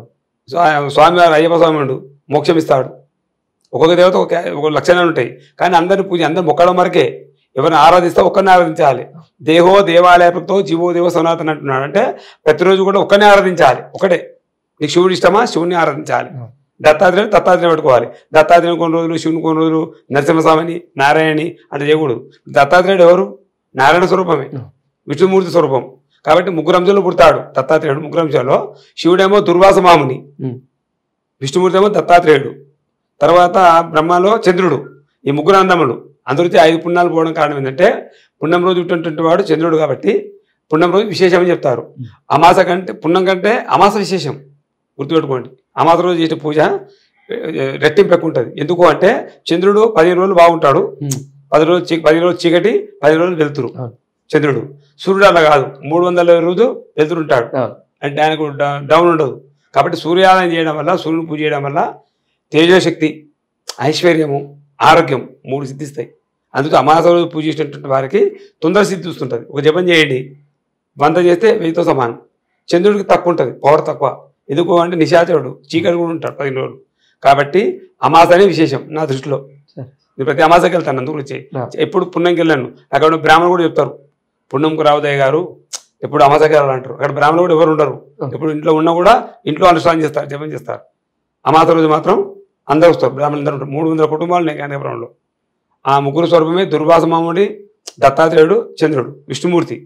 స్వామివారు అయ్యప్ప స్వామి ఉండు మోక్షం ఇస్తాడు. ఒక్కొక్క దేవత ఒక ఒక లక్షణాలు ఉంటాయి. కానీ అందరిని పూజ అందరు మొక్కడం వరకే. ఎవరిని ఆరాధిస్తే ఒక్కరిని ఆరాధించాలి. దేహో దేవాలయతో జీవో దేవ సనాతన అంటున్నాడు. అంటే ప్రతిరోజు కూడా ఒక్కరిని ఆరాధించాలి. ఒకటే నీకు శివుడు ఇష్టమా, శివుని ఆరాధించాలి. దత్తాత్రేయుడు దత్తాత్రేయుడు పెట్టుకోవాలి. దత్తాత్రేయుడు కొన్ని రోజులు, శివుని కొన్ని రోజులు, నరసింహస్వామిని, నారాయణి అంటే చేయకూడదు. దత్తాత్రేయుడు ఎవరు? నారాయణ స్వరూపమే, విష్ణుమూర్తి స్వరూపం. కాబట్టి ముగ్గురు అంశాలు పుడతాడు దత్తాత్రేయుడు. ముగ్గురు అంశాల్లో శివుడేమో దుర్వాస మాముని, విష్ణుమూర్తి ఏమో దత్తాత్రేయుడు, తర్వాత బ్రహ్మలో చంద్రుడు. ఈ ముగ్గురు అందములు. అందరితో ఐదు పుణ్యాలు పోవడం కారణం ఏంటంటే పుణ్యం రోజు పుట్టినటువంటి వాడు చంద్రుడు కాబట్టి పుణ్యం రోజు విశేషం అని చెప్తారు. అమాస కంటే పుణ్యం కంటే అమాస విశేషం. గుర్తుపెట్టుకోండి. అమాస రోజు చేసే పూజ రెట్టింపు ఎక్కువ ఉంటుంది. ఎందుకు అంటే చంద్రుడు పదిహేను రోజులు బాగుంటాడు, పది రోజులు పది రోజులు చీకటి, పది రోజులు వెలుతురు చంద్రుడు. సూర్యుడు అలా కాదు, మూడు వందల రోజు వెలుతురుంటాడు. అంటే ఆయనకు డౌన్ ఉండదు. కాబట్టి సూర్యాలయం చేయడం వల్ల, సూర్యుని పూజ చేయడం వల్ల తేజశక్తి, ఐశ్వర్యము, ఆరోగ్యం మూడు సిద్ధిస్తాయి. అందుకే అమాస రోజు పూజ చేసినటువంటి వారికి తొందర సిద్ధి వస్తుంటుంది. ఒక జపం చేయండి, వంద చేస్తే వెయ్యితో సమానం. చంద్రుడికి తక్కువ ఉంటుంది, పవర్ తక్కువ. ఎందుకు అంటే నిశాచరుడు, చీకటి కూడా ఉంటాడు పదిహేను రోజులు. కాబట్టి అమాస అనే విశేషం నా దృష్టిలో. నేను ప్రతి అమాసకి వెళ్తాను. అందుకు వచ్చి ఎప్పుడు పుణ్యంకి వెళ్ళాను. అక్కడ బ్రాహ్మణులు కూడా చెప్తారు, పుణ్యంకు రావుదయ్య గారు ఎప్పుడు అమాసకి వెళ్ళాలంటారు. అక్కడ బ్రాహ్మణులు కూడా ఎవరు ఉండరు. ఎప్పుడు ఇంట్లో ఉన్నా కూడా ఇంట్లో అనుష్ఠానం చేస్తారు, జపం చేస్తారు. అమాస రోజు మాత్రం అందరూ వస్తారు, బ్రాహ్మణులు అందరూ ఉంటారు. మూడు వందల కుటుంబాలు ఉన్నాయి గాంధీపురంలో. ఆ ముగ్గురు స్వరూపమే దుర్వాస మాముడి, దత్తాత్రేయుడు, చంద్రుడు, విష్ణుమూర్తి.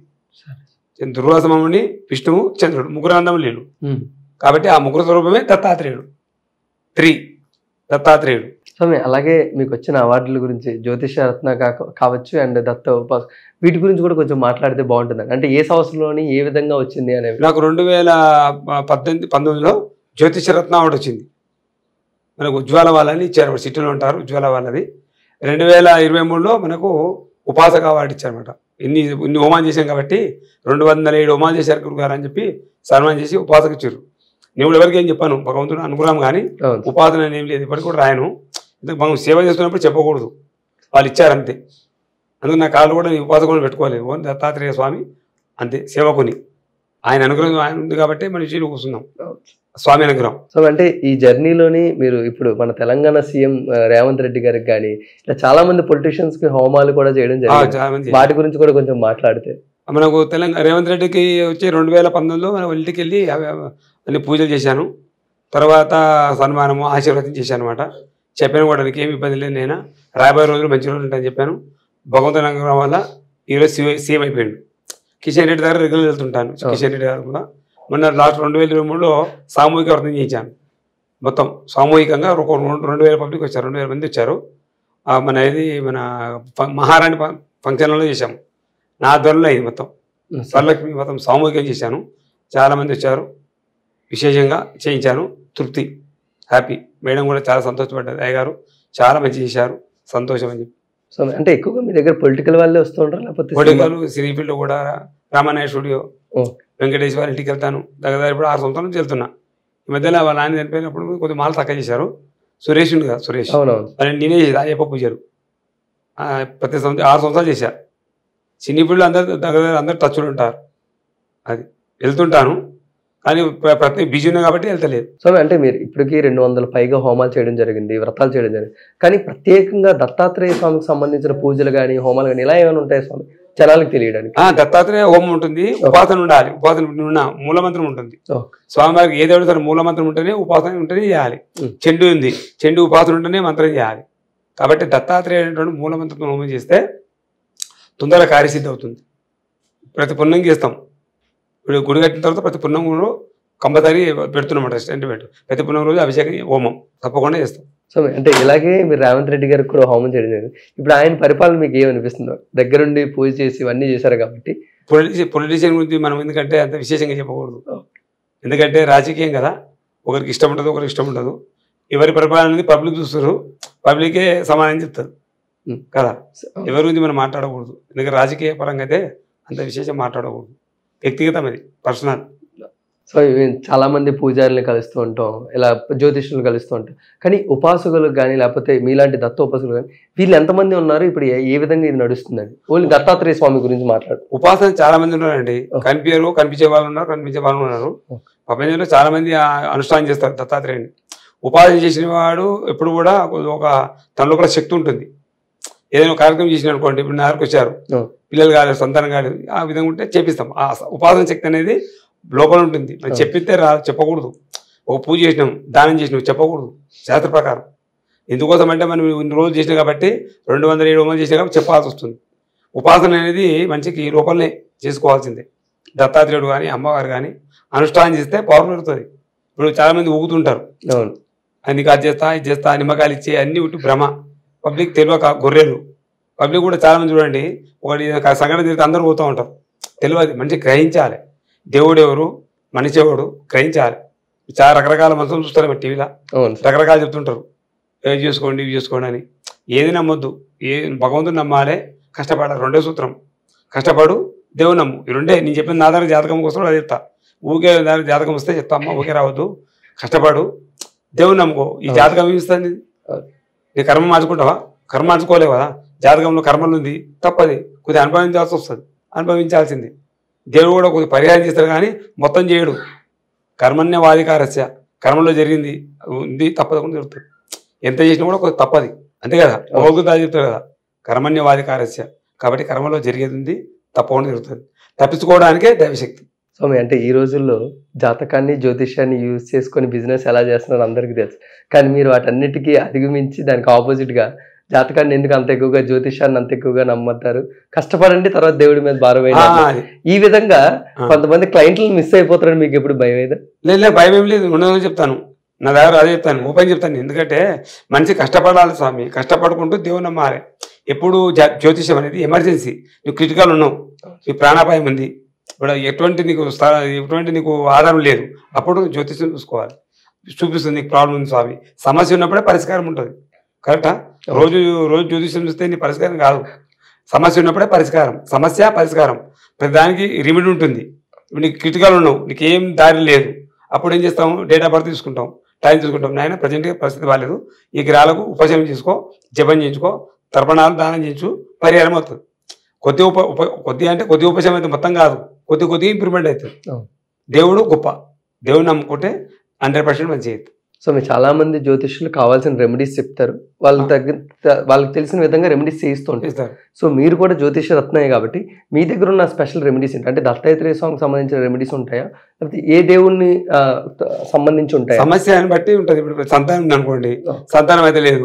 దుర్వాస మాముడి, విష్ణువు, చంద్రుడు ముగ్గురు అందములు లేడు. కాబట్టి ఆ ముగ్గురు స్వరూపమే దత్తాత్రేయుడు. త్రీ దత్తాత్రేయుడు. స్వామి, అలాగే మీకు వచ్చిన అవార్డుల గురించి జ్యోతిష రత్న కావచ్చు అండ్ దత్త ఉపాస వీటి గురించి కూడా కొంచెం మాట్లాడితే బాగుంటుందండి. అంటే ఏ సంవత్సరంలోని ఏ విధంగా వచ్చింది అనేది. నాకు రెండు వేల పద్దెనిమిది పంతొమ్మిదిలో జ్యోతిష రత్న అవార్డు వచ్చింది. మనకు ఉజ్వల వాళ్ళని ఇచ్చారు, సిటీలో ఉంటారు ఉజ్వల వాళ్ళది. రెండు వేల ఇరవై మూడులో మనకు ఉపాసక అవార్డు ఇచ్చారనమాట. ఇన్ని ఇన్ని హోమాలు చేశాం కాబట్టి రెండు వందల ఏడు హోమాలు చేశారు గురుగారు అని చెప్పి సన్మానం చేసి ఉపాసక ఇచ్చారు. నేను ఎవరికి ఏం చెప్పాను, భగవంతుడు అనుగ్రహం కానీ ఉపాసన ఏం లేదు, ఇప్పటికి కూడా రాయను. మనం సేవ చేస్తున్నప్పుడు చెప్పకూడదు, వాళ్ళు ఇచ్చారంతే. అందుకు నా కాళ్ళు కూడా నేను ఉపాసకుని పెట్టుకోలేదు. ఓన్ దత్తాత్రేయ స్వామి అంతే, సేవకుని. ఆయన అనుగ్రహం ఆయన ఉంది కాబట్టి మన విషయంలో కూర్చున్నాం, స్వామి అనుగ్రహం. సో అంటే ఈ జర్నీలోని మీరు ఇప్పుడు మన తెలంగాణ సీఎం రేవంత్ రెడ్డి గారికి కానీ ఇలా చాలా మంది పొలిటీషియన్స్ కి హోమాలు కూడా చేయడం జరిగింది, వాటి గురించి కూడా కొంచెం మాట్లాడితే. మనకు తెలంగాణ రేవంత్ రెడ్డికి వచ్చి రెండు వేల పంతొమ్మిదిలో మనం ఇంటికి వెళ్ళి అన్ని పూజలు చేశాను. తర్వాత సన్మానము ఆశీర్వాదం చేశాను అనమాట. చెప్పాను కూడా నీకు ఏమి ఇబ్బంది లేదు, నేను రాబోయే రోజులు మంచి రోజులు ఉంటాయని చెప్పాను. భగవంతుని అనుగ్రహం వల్ల ఈరోజు సీఎం అయిపోయాడు. కిషన్ రెడ్డి దగ్గర రెగ్యులర్ వెళ్తుంటాను. కిషన్ రెడ్డి గారు కూడా మొన్న లాస్ట్ రెండు వేల ఇరవై మూడులో సామూహిక వ్రతం చేయించాను. మొత్తం సామూహికంగా ఒక రెండు వేల పబ్లిక్ వచ్చారు, రెండు వేల మంది వచ్చారు. మన ఇది మన మహారాణి ఫంక్షన్లో చేశాము. నా ధరలో అయింది మొత్తం. వరలక్ష్మి మొత్తం సామూహికంగా చేశాను. చాలామంది వచ్చారు, విశేషంగా చేయించాను. తృప్తి, హ్యాపీ. మేడం కూడా చాలా సంతోషపడ్డారు. అయ్య గారు చాలా మంచి చేశారు, సంతోషం అని చెప్పి. సో అంటే ఎక్కువగా మీ దగ్గర పొలిటికల్ వాళ్ళే వస్తూ ఉంటారు లేకపోతే పొలిటికల్ సినీ ఫీల్డ్ కూడా రామానాయ స్టూడియో, వెంకటేశ్వర ఇంటికి వెళ్తాను. దగ్గర ఇప్పుడు ఆరు సంవత్సరాల నుంచి వెళ్తున్నా. ఈ మధ్యలో వాళ్ళ ఆయన చనిపోయినప్పుడు కొద్దిగా మాల తక్కువ చేశారు. సురేష్ ఉంది కదా, సురేష్ వాళ్ళని నేనే చేసేది అయ్యప్ప పూజలు. ప్రతి సంవత్సరం ఆరు సంవత్సరాలు చేశారు. సినీ ఫీల్డ్ అందరు దగ్గర దగ్గర అందరు టచ్లు ఉంటారు. అది వెళ్తుంటాను కానీ ప్రతి బిజీ ఉన్నాయి కాబట్టి వెళ్తలేదు. స్వామి అంటే మీరు ఇప్పటికీ రెండు వందల పైగా హోమాలు చేయడం జరిగింది, వ్రతాలు చేయడం జరిగింది. కానీ ప్రత్యేకంగా దత్తాత్రేయ స్వామికి సంబంధించిన పూజలు కానీ హోమాలు కానీ ఇలా ఏమైనా ఉంటాయి స్వామి జనాలకు తెలియడానికి? దత్తాత్రేయ హోమం ఉంటుంది, ఉపాసన ఉండాలి. ఉపాసన ఉన్న మూలమంత్రం ఉంటుంది. స్వామివారికి ఏదో సరే మూలమంత్రం ఉంటేనే ఉపాసన ఉంటేనే చేయాలి. చెండు ఉంది, చెండు ఉపాసన ఉంటేనే మంత్రం చేయాలి. కాబట్టి దత్తాత్రేయ అనేటువంటి మూలమంత్రం హోమం చేస్తే తొందరగా కార్యసిద్ధి అవుతుంది. ప్రతి పుణ్యం చేస్తాం. ఇప్పుడు గుడి కట్టిన తర్వాత ప్రతి పుణ్యం కంపల్సరీ పెడుతున్నమాట. సెంటిమెంట్ ప్రతి పుణ్యం రోజు అభిషేకం హోమం తప్పకుండా చేస్తాం. సో అంటే ఇలాగే మీరు రేవంత్ రెడ్డి గారికి కూడా హోమం చేయడం జరిగింది. ఇప్పుడు ఆయన పరిపాలన మీకు ఏమనిపిస్తుందో? దగ్గరుండి పూజ చేసి ఇవన్నీ చేశారు కాబట్టి. పొలిటీషియన్ పొలిటీషియన్ గురించి మనం ఎందుకంటే అంత విశేషంగా చెప్పకూడదు. ఎందుకంటే రాజకీయం కదా, ఒకరికి ఇష్టం ఉండదు, ఒకరికి ఇష్టం ఉండదు. ఎవరి పరిపాలన అనేది పబ్లిక్ చూస్తారు, పబ్లికే సమాధానం చెప్తారు కదా. ఎవరి గురించి మనం మాట్లాడకూడదు. ఎందుకంటే రాజకీయ పరంగా అయితే అంత విశేషం మాట్లాడకూడదు. వ్యక్తిగతం అది, పర్సనల్. సో చాలా మంది పూజారులను కలుస్తూ ఉంటాం, ఇలా జ్యోతిష్యులను కలుస్తూ ఉంటాం. కానీ ఉపాసకులకు కానీ లేకపోతే మీలాంటి దత్త ఉపాసకులు కానీ వీళ్ళు ఎంతమంది ఉన్నారు? ఇప్పుడు ఏ విధంగా ఇది నడుస్తుందండి? ఓన్లీ దత్తాత్రేయ స్వామి గురించి మాట్లాడు. ఉపాసన చాలా మంది ఉన్నారండి. కనిపించారు, కనిపించే వాళ్ళు ఉన్నారు, కనిపించే వాళ్ళు ఉన్నారు. ప్రపంచంలో చాలా మంది అనుష్ఠానం చేస్తారు దత్తాత్రేయుని. ఉపాసన చేసిన వాడు ఎప్పుడు కూడా ఒక తన లోపల శక్తి ఉంటుంది. ఏదైనా కార్యక్రమం చేసిన అనుకోండి, ఇప్పుడు నా దగ్గరకు వచ్చారు, పిల్లలు కాలేదు, సంతానం కాలేదు, ఆ విధంగా ఉంటే చేపిస్తాం. ఆ ఉపాసన శక్తి అనేది లోపల ఉంటుంది. మనం చెప్పితే రా చెప్పకూడదు. ఒక పూజ చేసినాం, దానం చేసినాం చెప్పకూడదు శాస్త్ర ప్రకారం. ఎందుకోసం అంటే మనం ఇన్ని రోజులు చేసినాం కాబట్టి, రెండు వందల ఏడు వందలు చేసినా కాబట్టి చెప్పాల్సి వస్తుంది. ఉపాసన అనేది మంచికి లోపలనే చేసుకోవాల్సిందే. దత్తాత్రేయుడు కానీ అమ్మవారు కానీ అనుష్ఠానం చేస్తే పవర్ పెరుగుతుంది. ఇప్పుడు చాలామంది ఊగుతుంటారు, నీకు అది చేస్తా ఇది చేస్తా నిమ్మకాయలు ఇచ్చే అన్ని ఉట్టి భ్రమ. పబ్లిక్ తెలియక గొర్రెలు. పబ్లిక్ కూడా చాలామంది చూడండి, ఒకటి సంఘటన జరిగితే అందరూ పోతూ ఉంటారు. తెలియదు, మంచిగా గ్రహించాలి. దేవుడు ఎవరు, మనిషి ఎవడు గ్రహించాలి. చాలా రకరకాల మనుషులు చూస్తారు మరి టీవీలో, రకరకాలు చెప్తుంటారు, ఏది చేసుకోండి ఇవి చేసుకోండి అని. ఏది నమ్మొద్దు, ఏ భగవంతుని నమ్మాలి, కష్టపడాలి. రెండే సూత్రం, కష్టపడు, దేవుడు నమ్ము. ఈ రెండే నేను చెప్పిన నా దగ్గర జాతకం కోసం అది చెప్తా. ఊకే దగ్గర జాతకం వస్తే చెప్తా, అమ్మ ఊకే రావద్దు, కష్టపడు, దేవుడు నమ్ముకో. ఈ జాతకం ఏమిస్తుంది? నీ కర్మ మార్చుకుంటావా? కర్మ మార్చుకోలేవు కదా. జాతకంలో కర్మలు ఉంది, తప్పది, కొద్దిగా అనుభవించాల్సి వస్తుంది, అనుభవించాల్సింది. దేవుడు కూడా కొద్దిగా పరిహారం చేస్తాడు కానీ మొత్తం చేయడు. కర్మన్య వాధికారస్య, కర్మలో జరిగింది ఉంది తప్పకుండా జరుగుతుంది. ఎంత చేసినా కూడా కొద్దిగా తప్పది, అంతే కదా. భగవద్గీత చెప్తారు కదా, కర్మన్య వాధికారస్య. కాబట్టి కర్మలో జరిగేది ఉంది, తప్పకుండా జరుగుతుంది. తప్పించుకోవడానికే దైవశక్తి. స్వామి అంటే ఈ రోజుల్లో జాతకాన్ని జ్యోతిష్యాన్ని యూజ్ చేసుకొని బిజినెస్ ఎలా చేస్తున్నారో అందరికీ తెలుసు. కానీ మీరు వాటన్నిటికీ అధిగమించి దానికి ఆపోజిట్గా జాతకాన్ని ఎందుకు అంత ఎక్కువగా, జ్యోతిష్యాన్ని అంత ఎక్కువగా నమ్ముతారు? కష్టపడండి, తర్వాత దేవుడి మీద భారమైన ఈ విధంగా కొంతమంది క్లయింట్లను మిస్ అయిపోతారని మీకు ఎప్పుడు భయం అయితే? లేదు, భయం ఏం లేదు, ఉండదని చెప్తాను. నా దగ్గర అదే చెప్తాను, ఓపెన్ చెప్తాను. ఎందుకంటే మనిషి కష్టపడాలి స్వామి, కష్టపడుకుంటూ దేవుని నమ్మాలి. ఎప్పుడు జ్యోతిష్యం అనేది ఎమర్జెన్సీ. నువ్వు క్రిటికల్ ఉన్నావు, నీ ప్రాణాపాయం ఉంది, ఇప్పుడు ఎటువంటి నీకు ఎటువంటి నీకు ఆధారం లేదు, అప్పుడు జ్యోతిష్యం చూసుకోవాలి. చూపిస్తుంది నీకు ప్రాబ్లం ఉంది స్వామి. సమస్య ఉన్నప్పుడే పరిష్కారం ఉంటుంది. కరెక్టా? రోజు రోజు జ్యోతిష్యం చూస్తే నీ పరిష్కారం కాదు. సమస్య ఉన్నప్పుడే పరిష్కారం, సమస్య పరిష్కారం, ప్రతి దానికి రిమిడి ఉంటుంది. ఇప్పుడు నీకు క్రిటికల్ ఉన్నావు, నీకు ఏం దారి లేదు, అప్పుడు ఏం చేస్తాము? డేట్ ఆఫ్ బర్త్ తీసుకుంటాం, టైం తీసుకుంటాం. నాయన ప్రజెంట్గా పరిస్థితి బాగాలేదు, ఈ గ్రహాలకు ఉపశమనం చేసుకో, జపం చేయించుకో, తర్పణాలు దానం చేయించు, పరిహారం అవుతుంది. కొద్ది ఉప ఉప కొద్ది అంటే కొద్ది ఉపశమనం అయితే మొత్తం కాదు, కొద్ది కొద్దిగా ఇంప్రూవ్మెంట్ అవుతుంది. దేవుడు గొప్ప, దేవుడు నమ్ముకుంటే హండ్రెడ్ పర్సెంట్ మంచి అవుతుంది. సో మీరు చాలా మంది జ్యోతిష్యులు కావాల్సిన రెమెడీస్ చెప్తారు, వాళ్ళ దగ్గర వాళ్ళకి తెలిసిన విధంగా రెమెడీస్ చేయిస్తూ ఉంటారు. సో మీరు కూడా జ్యోతిష్య రత్నమే కాబట్టి మీ దగ్గర ఉన్న స్పెషల్ రెమెడీస్ ఏంటి? అంటే దత్తాత్రేయ స్వామికి సంబంధించిన రెమెడీస్ ఉంటాయా, లేకపోతే ఏ దేవుణ్ణి సంబంధించి ఉంటాయా? సమస్యని బట్టి ఉంటుంది. ఇప్పుడు సంతానం ఉంది అనుకోండి, సంతానం అయితే లేదు,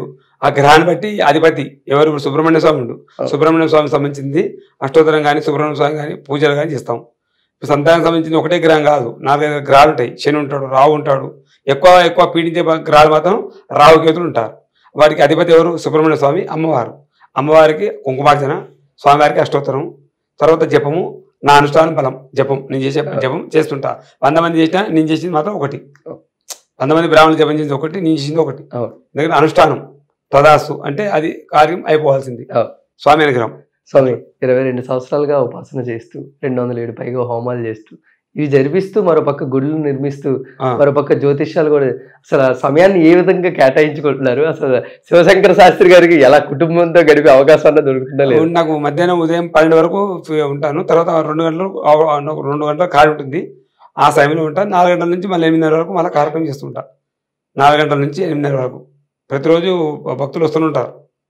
ఆ గ్రహాన్ని బట్టి అధిపతి ఎవరు సుబ్రహ్మణ్య స్వామి ఉండు సుబ్రహ్మణ్య స్వామికి సంబంధించింది అష్టోత్తరం కానీ సుబ్రహ్మణ్య స్వామి కానీ పూజలు కానీ చేస్తాం. సంతానానికి సంబంధించింది ఒకటే గ్రహం కాదు, నాలుగైదు గ్రహాలు ఉంటాయి. శని ఉంటాడు, రావు ఉంటాడు. ఎక్కువ ఎక్కువ పీడించే గ్రహాలు మాత్రం రావుకేతులు ఉంటారు. వాటికి అధిపతి ఎవరు? సుబ్రహ్మణ్య స్వామి, అమ్మవారు. అమ్మవారికి కుంకుమార్చన, స్వామివారికి అష్టోత్తరం, తర్వాత జపము, నా అనుష్ఠానం బలం. జపం నేను చేసే జపం చేస్తుంటా. వంద మంది చేసినా నేను చేసింది మాత్రం ఒకటి. వంద మంది బ్రాహ్మణులు జపం చేసింది ఒకటి, నేను చేసింది ఒకటి. ఎందుకంటే అనుష్ఠానం తదాస్తు అంటే అది కార్యం అయిపోవాల్సింది. స్వామి అనుగ్రహం. స్వామి ఇరవై రెండు సంవత్సరాలుగా ఉపాసన చేస్తూ రెండు వందల ఏడు పైగా హోమాలు చేస్తూ ఇవి జరిపిస్తూ మరోపక్క గుళ్ళు నిర్మిస్తూ మరోపక్క జ్యోతిష్యాలు కూడా అసలు ఆ సమయాన్ని ఏ విధంగా కేటాయించుకుంటున్నారు? అసలు శివశంకర శాస్త్రి గారికి ఎలా కుటుంబంతో గడిపే అవకాశం దొరుకుతుందా లేదు? నాకు మధ్యాహ్నం ఉదయం పన్నెండు వరకు ఉంటాను. తర్వాత రెండు గంటలు రెండు గంటలు ఖాళీ ఉంటుంది. ఆ సమయంలో ఉంటాను. నాలుగు గంటల నుంచి మళ్ళీ ఎనిమిదిన్నర వరకు మళ్ళీ కార్యక్రమం చేస్తుంటా. నాలుగు గంటల నుంచి ఎనిమిదిన్నర వరకు ప్రతిరోజు భక్తులు వస్తుంటారు.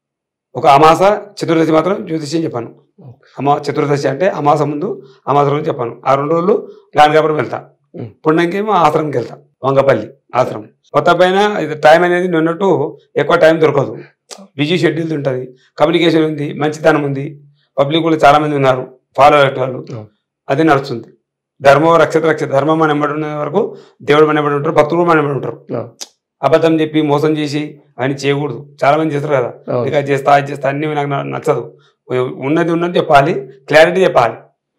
ఒక అమాస చతుర్దశి మాత్రం జ్యోతిష్యం చెప్పాను. అమా చతుర్దశి అంటే అమాస ముందు అమాస రోజు చెప్పాను. ఆ రెండు రోజులు గానగాపురం వెళ్తా. పుణ్యంకేమో ఆశ్రమంకి వెళ్తా, వంగపల్లి ఆశ్రమం. కొత్త పైన ఇది టైం అనేది నిన్నట్టు ఎక్కువ టైం దొరకదు. బిజీ షెడ్యూల్ ఉంటుంది, కమ్యూనికేషన్ ఉంది, మంచితనం ఉంది, పబ్లిక్ కూడా చాలా మంది ఉన్నారు ఫాలో అయ్యే వాళ్ళు. అది నడుస్తుంది. ధర్మం రక్షత రక్షత ధర్మం మన ఎంబడి ఉన్న వరకు దేవుడు మన ఎంబడి ఉంటారు, భక్తులు మన ఎంబడి ఉంటారు. అబద్ధం చెప్పి మోసం చేసి అని చేయకూడదు. చాలా మంది చేస్తారు కదా, ఇక చేస్తా అది చేస్తా అన్ని నాకు నచ్చదు. ఉన్నది ఉన్నది చెప్పాలి, క్లారిటీ చెప్పాలి.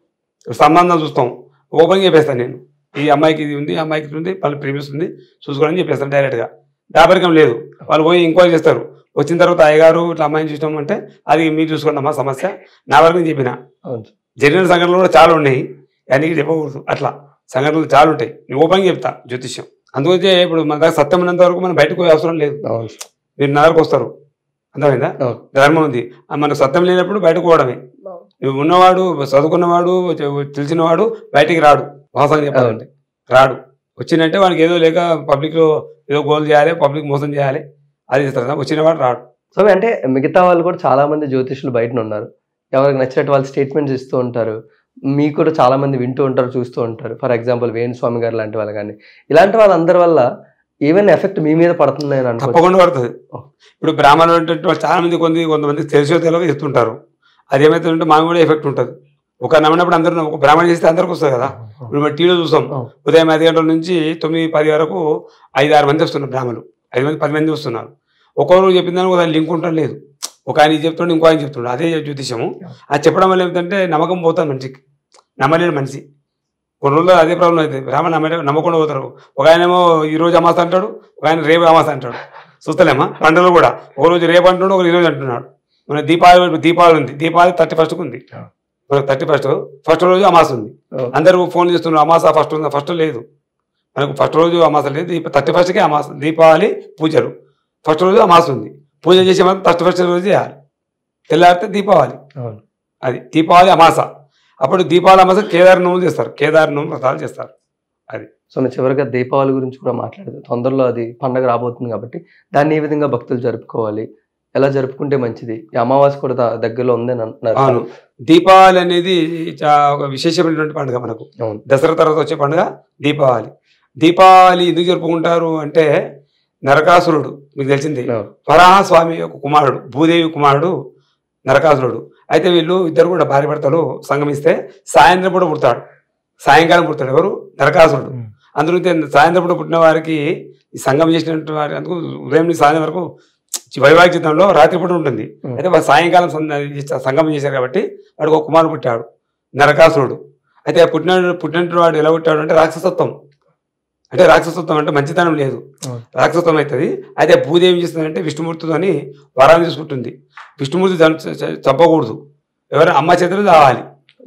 సంబంధం చూస్తాం, ఓపెన్గా చెప్పేస్తాను నేను. ఈ అమ్మాయికి ఇది ఉంది, అమ్మాయికి ఇది ఉంది, వాళ్ళు ప్రేమిస్తుంది చూసుకోవాలని చెప్పేస్తాను డైరెక్ట్గా. దాపరికం లేదు. వాళ్ళు పోయి ఎంక్వైరీ చేస్తారు. వచ్చిన తర్వాత అయ్యగారు ఇట్లా అమ్మాయిని చూసినాం అంటే అది మీరు చూసుకోండి అమ్మా సమస్య. నా వరకు నేను చెప్పిన జరిగిన సంఘటనలు కూడా చాలా ఉన్నాయి, అన్నీ చెప్పకూడదు. అట్లా సంఘటనలు చాలా ఉంటాయి. నేను ఓపెన్గా చెప్తా జ్యోతిష్యం. అందుకే ఇప్పుడు మన దగ్గర సత్యం ఉన్నంత వరకు మనం బయటకు పోయే అవసరం లేదు. మీరు నా దగ్గరకు వస్తారు, అర్థమైందా? ధర్మం ఉంది. మనకు సత్యం లేనప్పుడు బయటకు పోవడమే. నువ్వు ఉన్నవాడు, చదువుకున్నవాడు, తెలిసినవాడు బయటికి రాడు. వాస్తవం చెప్పాలంటే రాడు. వచ్చిందంటే వానికి ఏదో లేక పబ్లిక్లో ఏదో గోల్ చేయాలి, పబ్లిక్ మోసం చేయాలి, అది చేస్తారు. వచ్చినవాడు రాడు. సో అంటే మిగతా వాళ్ళు కూడా చాలా మంది జ్యోతిష్యులు బయట ఉన్నారు. ఎవరికి నచ్చినట్టు వాళ్ళు స్టేట్మెంట్స్ ఇస్తూ ఉంటారు. మీకు కూడా చాలా మంది వింటూ ఉంటారు, చూస్తూ ఉంటారు. ఫర్ ఎగ్జాంపుల్ వేణుస్వామి గారు లాంటి వాళ్ళు కానీ, ఇలాంటి వాళ్ళందరి వల్ల ఏమైనా ఎఫెక్ట్ మీ మీద పడుతుంది అని అంటే తప్పకుండా పడుతుంది. ఇప్పుడు బ్రాహ్మణులు అంటే చాలా మంది కొంత కొంతమంది తెలిసో తెలియక ఇస్తుంటారు. అది ఏమైతుందంటే మాకు కూడా ఎఫెక్ట్ ఉంటుంది. ఒక నమ్మినప్పుడు అందరూ ఒక బ్రాహ్మణ చేస్తే అందరికి వస్తుంది కదా. ఇప్పుడు మేము టీవీలో చూస్తాం, ఉదయం ఐదు గంటల నుంచి తొమ్మిది పది వరకు ఐదు ఆరు మంది వస్తున్నారు బ్రాహ్మణులు, ఐదు మంది పది మంది వస్తున్నారు. ఒక్కొక్కరు చెప్పిన దానికి ఒక లింక్ ఉండటం లేదు. ఒక ఆయన చెప్తుండే ఇంకో ఆయన చెప్తుండే అదే జ్యోతిషము. అది చెప్పడం వల్ల ఏమిటంటే నమ్మకం పోతుంది మనిషికి. నమ్మలేడు మనిషి. కొన్ని రోజులు అదే ప్రాబ్లం అవుతుంది. బ్రాహ్మణ నమ్మే నమ్మకుండా పోతారు. ఒక ఆయనేమో ఈ రోజు అమాస అంటాడు, ఒక ఆయన రేపు అమాస అంటాడు. చూస్తలేమా పండుగలు కూడా ఒక రోజు రేపు అంటున్నాడు, ఒక ఈరోజు అంటున్నాడు. మన దీపావళి దీపావళి ఉంది, దీపావళి థర్టీ ఫస్ట్కి ఉంది. మనకు థర్టీ ఫస్ట్ ఫస్ట్ రోజు అమాస ఉంది. అందరూ ఫోన్ చేస్తున్నారు అమాస ఫస్ట్ ఉంది, ఫస్ట్ లేదు. మనకు ఫస్ట్ రోజు అమాస లేదు, దీప థర్టీ ఫస్ట్కే అమాస. దీపావళి పూజలు ఫస్ట్ రోజు అమాస ఉంది. పూజ చేసే మాత్రం థర్టీ ఫస్ట్ రోజు చేయాలి. తెల్లారితే దీపావళి. అది దీపావళి అమాస. అప్పుడు దీపావళి అమాస కేదార్ నోములు చేస్తారు, కేదార్ నోము వ్రతాలు చేస్తారు. అది సో నేను చివరిగా దీపావళి గురించి కూడా మాట్లాడదు. తొందరలో అది పండగ రాబోతుంది కాబట్టి దాన్ని ఏ విధంగా భక్తులు జరుపుకోవాలి, ఎలా జరుపుకుంటే మంచిది? ఈ అమావాస్య కూడా దగ్గరలో ఉందని అంటున్నారు. దీపావళి అనేది ఒక విశేషమైనటువంటి పండుగ. మనకు దసరా తర్వాత వచ్చే పండుగ దీపావళి. దీపావళి ఎందుకు జరుపుకుంటారు అంటే నరకాసురుడు మీకు తెలిసింది, వరాహస్వామి యొక్క కుమారుడు, భూదేవి కుమారుడు నరకాసురుడు. అయితే వీళ్ళు ఇద్దరు కూడా భార్య భర్తలు సంగమిస్తే సాయంత్రం పూట పుడతాడు, సాయంకాలం పుడతాడు. ఎవరు? నరకాసురుడు. అందులో సాయంత్రం పూట పుట్టిన వారికి ఈ సంగమం చేసినటువంటి వారి అందుకు ఉదయం నుంచి సాయంత్రం వరకు వైవాహిక జీవితంలో రాత్రిపూట ఉంటుంది. అయితే వారు సాయంకాలం సంగమం చేశారు కాబట్టి వాడికి ఒక కుమారుడు పుట్టాడు, నరకాసురుడు. అయితే పుట్టిన పుట్టినటువంటి వాడు ఎలా పుట్టాడు అంటే రాక్షసత్వం. అంటే రాక్షసత్వం అంటే మంచితనం లేదు, రాక్షసత్వం అవుతుంది. అయితే భూదేవి ఏం చేస్తుందంటే విష్ణుమూర్తితో అని వరాలు తీసుకుంటుంది. విష్ణుమూర్తి చంపకూడదు, ఎవరు అమ్మ చేతులు కావాలి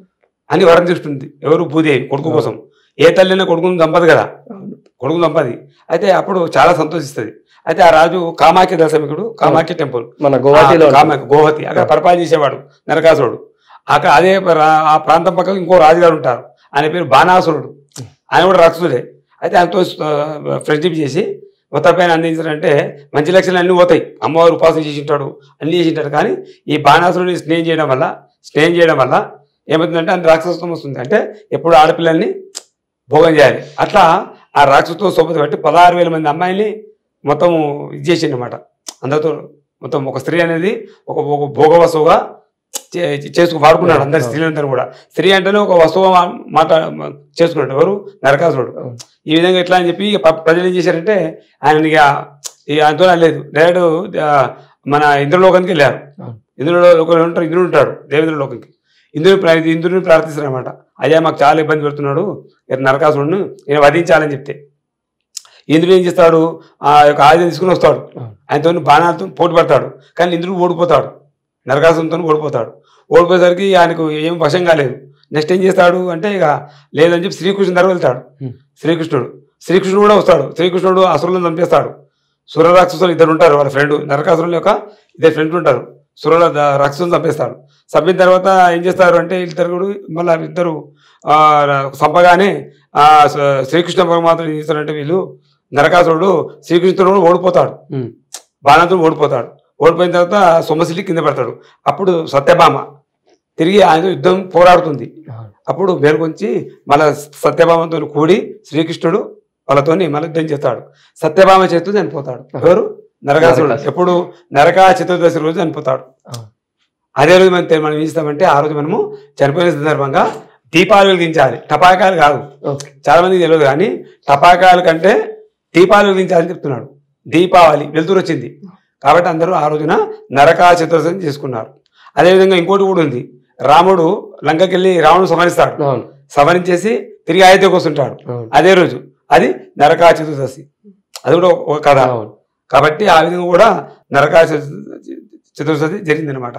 అని వరం తీసుకుంటుంది. ఎవరు? భూదేవి కొడుకు కోసం. ఏ తల్లినా కొడుకుని చంపదు కదా, కొడుకుని చంపది. అయితే అప్పుడు చాలా సంతోషిస్తుంది. అయితే ఆ రాజు కామాఖ్య దశమికుడు, కామాఖ్య టెంపుల్ మన గోవాతిలో గోవతి అక్కడ పరిపాలన చేసేవాడు నరకాసురుడు. అక్కడ అదే ఆ ప్రాంతం పక్కన ఇంకో రాజుగారు ఉంటారు, ఆయన పేరు బాణాసురుడు. ఆయన కూడా రాక్షసుడే. అయితే ఆయనతో ఫ్రెండ్షిప్ చేసి మొత్తం పైన అందించారంటే మంచి లక్షణాలు అన్నీ పోతాయి. అమ్మవారు ఉపాసన చేసి ఉంటాడు, అన్నీ చేసి ఉంటాడు. కానీ ఈ బాణాసురుడిని స్నేహం చేయడం వల్ల స్నేహం చేయడం వల్ల ఏమవుతుందంటే అంత రాక్షసత్వం వస్తుంది. అంటే ఎప్పుడు ఆడపిల్లల్ని భోగం చేయాలి. అట్లా ఆ రాక్షసత్వం సోపతి బట్టి పదహారు వేల మంది అమ్మాయిల్ని మొత్తం ఇది చేసిండు అనమాట. అందరితో మొత్తం ఒక స్త్రీ అనేది ఒక ఒక భోగ వస్తువుగా చేసుకు వాడుకున్నాడు అందరి స్త్రీలందరూ కూడా. స్త్రీ అంటేనే ఒక వస్తువు మాట చేసుకున్నాడు ఎవరు, నరకాసురుడు. ఈ విధంగా ఎట్లా అని చెప్పి ప్రజలు ఏం చేశారంటే ఆయన ఇక ఆయనతో లేదు, డైరెక్ట్ మన ఇంద్రలోకానికి వెళ్ళారు. ఇంద్రుడు ఉంటారు, ఇంద్రుడు ఉంటాడు దేవేంద్ర లోకంకి. ఇంద్రుడు ఇంద్రుడిని ప్రార్థిస్తారు అనమాట, అయ్యా మాకు చాలా ఇబ్బంది పెడుతున్నాడు నరకాసురుడిని, నేను వధించాలని చెప్తే ఇంద్రుడు ఏం చేస్తాడు, ఆ యొక్క ఆయుధం తీసుకుని వస్తాడు, ఆయనతో బాణాలతో పోటీ పడతాడు. కానీ ఇంద్రుడు ఓడిపోతాడు, నరకాసురుడితో ఓడిపోతాడు. ఓడిపోయేసరికి ఆయనకు ఏం వశం కాలేదు. నెక్స్ట్ ఏం చేస్తాడు అంటే ఇక లేదని చెప్పి శ్రీకృష్ణుడి దగ్గర వెళ్తాడు. శ్రీకృష్ణుడు శ్రీకృష్ణుడు కూడా వస్తాడు. శ్రీకృష్ణుడు అసురులను చంపేస్తాడు. సుర రాక్షసులు ఇద్దరు ఉంటారు, వాళ్ళ ఫ్రెండ్ నరకాసురుల యొక్క ఇద్దరు ఫ్రెండ్ ఉంటారు. సురల రాక్షసులను చంపేస్తాడు. చంపిన తర్వాత ఏం చేస్తారు అంటే ఇద్దరు కూడా మళ్ళీ ఇద్దరు చంపగానే ఆ శ్రీకృష్ణ పరమాత్మ ఏం చేస్తారంటే వీళ్ళు నరకాసురుడు శ్రీకృష్ణుడు కూడా ఓడిపోతాడు, బాణంతో ఓడిపోతాడు. ఓడిపోయిన తర్వాత సొమ్మసిల్లి కింద పడతాడు. అప్పుడు సత్యభామ తిరిగి ఆయన యుద్ధం పోరాడుతుంది. అప్పుడు మేలుకొంచి మళ్ళా సత్యభామతో కూడి శ్రీకృష్ణుడు వాళ్ళతో మళ్ళీ యుద్ధం చేస్తాడు. సత్యభామ చేతితో చనిపోతాడు ఎవరు, నరకాసురుడు. ఎప్పుడు నరకా చతుర్దశి రోజు చనిపోతాడు. అదే రోజు మనం మనం ఏం చేస్తామంటే ఆ రోజు మనము చనిపోయిన సందర్భంగా దీపాలు వెలిగించాలి, టపాకాయలు కాదు. చాలా మందికి తెలియదు కానీ టపాకాయల కంటే దీపాలు వెలిగించాలని చెప్తున్నాడు. దీపావళి వెలుతురు వచ్చింది కాబట్టి అందరూ ఆ రోజున నరకా చతుర్దశి చేసుకున్నారు. అదేవిధంగా ఇంకోటి కూడా ఉంది, రాముడు లంకకి వెళ్ళి రావణుడు సంహరిస్తాడు, సంహరించేసి తిరిగి అయోధ్యకు వస్తుంటాడు అదే రోజు, అది నరకా చతుర్దశి. అది కూడా ఒక కథ. కాబట్టి ఆ విధంగా కూడా నరకా చతుర్దశి జరిగిందనమాట.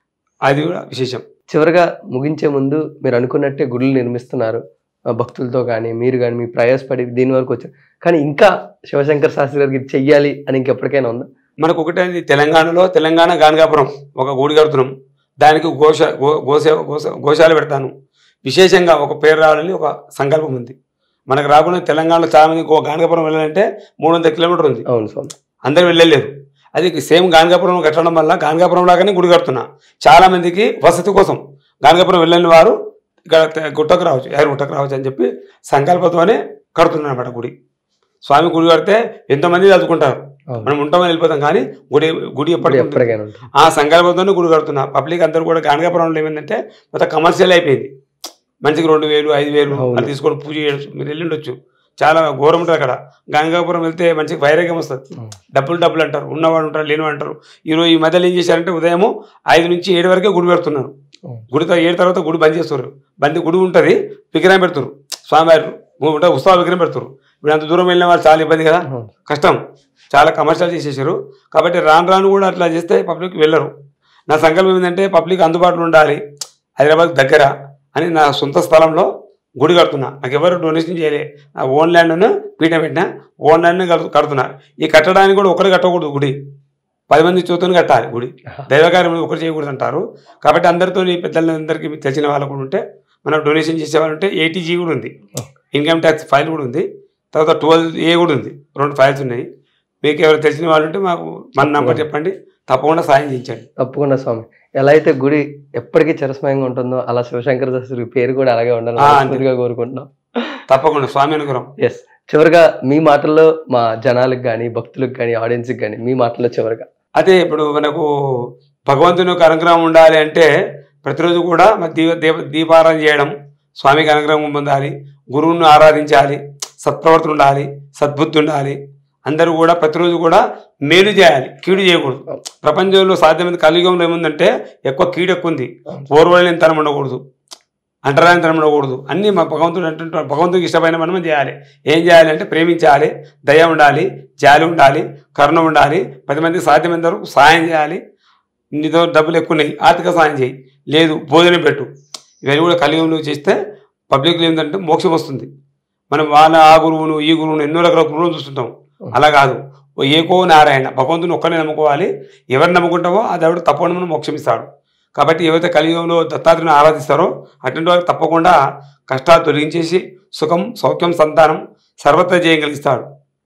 అది కూడా విశేషం. చివరిగా ముగించే ముందు మీరు అనుకున్నట్టే గుడులు నిర్మిస్తున్నారు భక్తులతో కానీ మీరు కానీ మీ ప్రయాసపడి దీని వరకు వచ్చారు, కానీ ఇంకా శివశంకర్ శాస్త్రి గారికి ఇది చెయ్యాలి అని ఇంకెప్పటికైనా ఉందా? మనకు ఒకటే తెలంగాణలో తెలంగాణ గానగాపురం ఒక గుడి కడుతున్నాం, దానికి గోశ గోసే గోస గోశాల పెడతాను. విశేషంగా ఒక పేరు రావాలని ఒక సంకల్పం ఉంది మనకు. రాకుండా తెలంగాణలో చాలా మంది గానగాపురం వెళ్ళాలంటే మూడు వందల కిలోమీటర్ ఉంది. అవును స్వామి, అందరు వెళ్ళలేరు. అది సేమ్ గానగాపురం కట్టడం వల్ల గానగాపురం లాగానే గుడి కడుతున్నా. చాలా మందికి వసతి కోసం గానగాపురం వెళ్ళని వారు ఇక్కడ గుట్టకు రావచ్చు, ఎవరు గుట్టకు రావచ్చు అని చెప్పి సంకల్పంతోనే కడుతున్నాను అనమాట గుడి. స్వామి గుడి కడితే ఎంతమంది చదువుకుంటారు, మనం ఉంటామని వెళ్ళిపోతాం కానీ గుడి గుడి ఎప్పటికైనా ఆ సంకల్పంతోనే గుడి కడుతున్నా. పబ్లిక్ అందరూ కూడా గానగాపురంలో ఏమైందంటే మొత్తం కమర్షియల్ అయిపోయింది. మంచికి రెండు వేలు ఐదు వేలు అది తీసుకొని పూజ చేయొచ్చు, మీరు వెళ్ళిండొచ్చు. చాలా ఘోరం ఉంటుంది అక్కడ. గంగాపురం వెళ్తే మంచిగా వైరాగ్యం వస్తుంది. డబ్బులు డబ్బులు అంటారు, ఉన్నవాడు ఉంటారు, లేనివాడు అంటారు. ఈరోజు ఈ మధ్యలో ఏం చేశారంటే ఉదయం ఐదు నుంచి ఏడు వరకే గుడి పెడుతున్నారు. గుడి ఏడు తర్వాత గుడి బంద్ చేస్తారు. బంద్ గుడి ఉంటుంది, విగ్రహం పెడుతున్నారు, స్వామివారు ఉంటుంది, ఉత్సవ విగ్రహం పెడుతున్నారు. ఇప్పుడు అంత దూరం వెళ్ళిన వాళ్ళు చాలా ఇబ్బంది కదా, కష్టం. చాలా కమర్షియల్ చేసేసారు. కాబట్టి రాను రాను కూడా అట్లా చేస్తే పబ్లిక్ వెళ్ళరు. నా సంకల్పం ఏంటంటే పబ్లిక్ అందుబాటులో ఉండాలి, హైదరాబాద్ దగ్గర అని నా సొంత స్థలంలో గుడి కడుతున్నా. నాకు ఎవరు డొనేషన్ చేయలే, నా ఓన్ ల్యాండ్ను పీఠ పెట్టినా, ఓన్ ల్యాండ్ని కడుతున్నా. ఈ కట్టడానికి కూడా ఒకరు కట్టకూడదు గుడి, పది మంది చూతూనే కట్టాలి గుడి. దైవకార్యం ఒకరు చేయకూడదు అంటారు. కాబట్టి అందరితో పెద్దలందరికీ తెలిసిన వాళ్ళు కూడా ఉంటే మనం డొనేషన్ చేసేవాళ్ళు ఉంటే ఏటీజీ కూడా ఉంది, ఇన్కమ్ ట్యాక్స్ ఫైల్ కూడా ఉంది, తర్వాత ట్వెల్వ్ ఏ కూడా ఉంది, రెండు ఫైల్స్ ఉన్నాయి. మీకు ఎవరు తెలిసిన వాళ్ళు ఉంటే మాకు మన నంబర్ చెప్పండి, తప్పకుండా సాయం చేయించండి. తప్పకుండా స్వామి. ఎలా అయితే గుడి ఎప్పటికీ చిరస్మయంగా ఉంటుందో అలా శివశంకర శాస్త్రి పేరు కూడా అలాగే ఉండాలని కోరుకుంటున్నాం. తప్పకుండా స్వామి అనుగ్రహం. ఎస్. చివరిగా మీ మాటల్లో మా జనాలకు కానీ భక్తులకు కానీ ఆడియన్స్కి కానీ మీ మాటల్లో చివరిగా అదే ఇప్పుడు మనకు భగవంతుని యొక్క అనుగ్రహం ఉండాలి అంటే ప్రతిరోజు కూడా దీప దీప దీపారాధన చేయడం, స్వామికి అనుగ్రహం పొందాలి, గురువును ఆరాధించాలి, సత్ప్రవర్తన ఉండాలి, సద్బుద్ధి ఉండాలి. అందరూ కూడా ప్రతిరోజు కూడా మేలు చేయాలి, కీడు చేయకూడదు. ప్రపంచంలో సాధ్యమైన కలియుగంలో ఏముందంటే ఎక్కువ కీడు ఎక్కువ ఉంది. ఓర్వలేని తనం ఉండకూడదు, అంటరాని తనం ఉండకూడదు. అన్నీ మా భగవంతుడు అంటే భగవంతుడికి ఇష్టమైన మనం చేయాలి. ఏం చేయాలి అంటే ప్రేమించాలి, దయ ఉండాలి, జాలి ఉండాలి, కరుణ ఉండాలి, పది మందికి సాధ్యమైనంత వరకు సాయం చేయాలి. నీతో డబ్బులు ఎక్కువ ఉన్నాయి, ఆర్థిక సాయం చేయి, లేదు భోజనం పెట్టు. ఇవన్నీ కూడా కలియుగంలో చేస్తే పబ్లిక్లో ఏంటంటే మోక్షం వస్తుంది. మనం వాళ్ళ ఆ గురువును ఈ గురువును ఎన్నో రకాల గురువును చూస్తుంటాం. అలా కాదు, ఏకో నారాయణ భగవంతుని ఒక్కనే నమ్ముకోవాలి. ఎవరిని నమ్ముకుంటావో ఆ దేవుడు తప్పకుండా మనం మోక్షం ఇస్తాడు. కాబట్టి ఎవరైతే కలియుగంలో దత్తాత్రేయుని ఆరాధిస్తారో అటువంటి వారికి తప్పకుండా కష్టాలు తొలగించేసి సుఖం సౌఖ్యం సంతానం సర్వత్ర చేయగలిగిస్తాడు.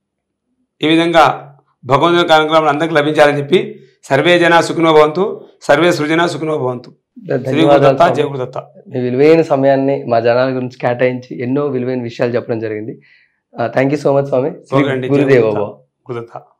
ఈ విధంగా భగవంతుని అనుగ్రహం అందరికీ లభించాలని చెప్పి సర్వే జన సుఖినో భవంతు, సర్వే సృజన సుఖినో భవంతు. ధన్యవాదాలు. మీ విలువైన సమయాన్ని మా జనాల గురించి కేటాయించి ఎన్నో విలువైన విషయాలు చెప్పడం జరిగింది. థ్యాంక్ యూ సో మచ్ స్వామి. గురుదేవ.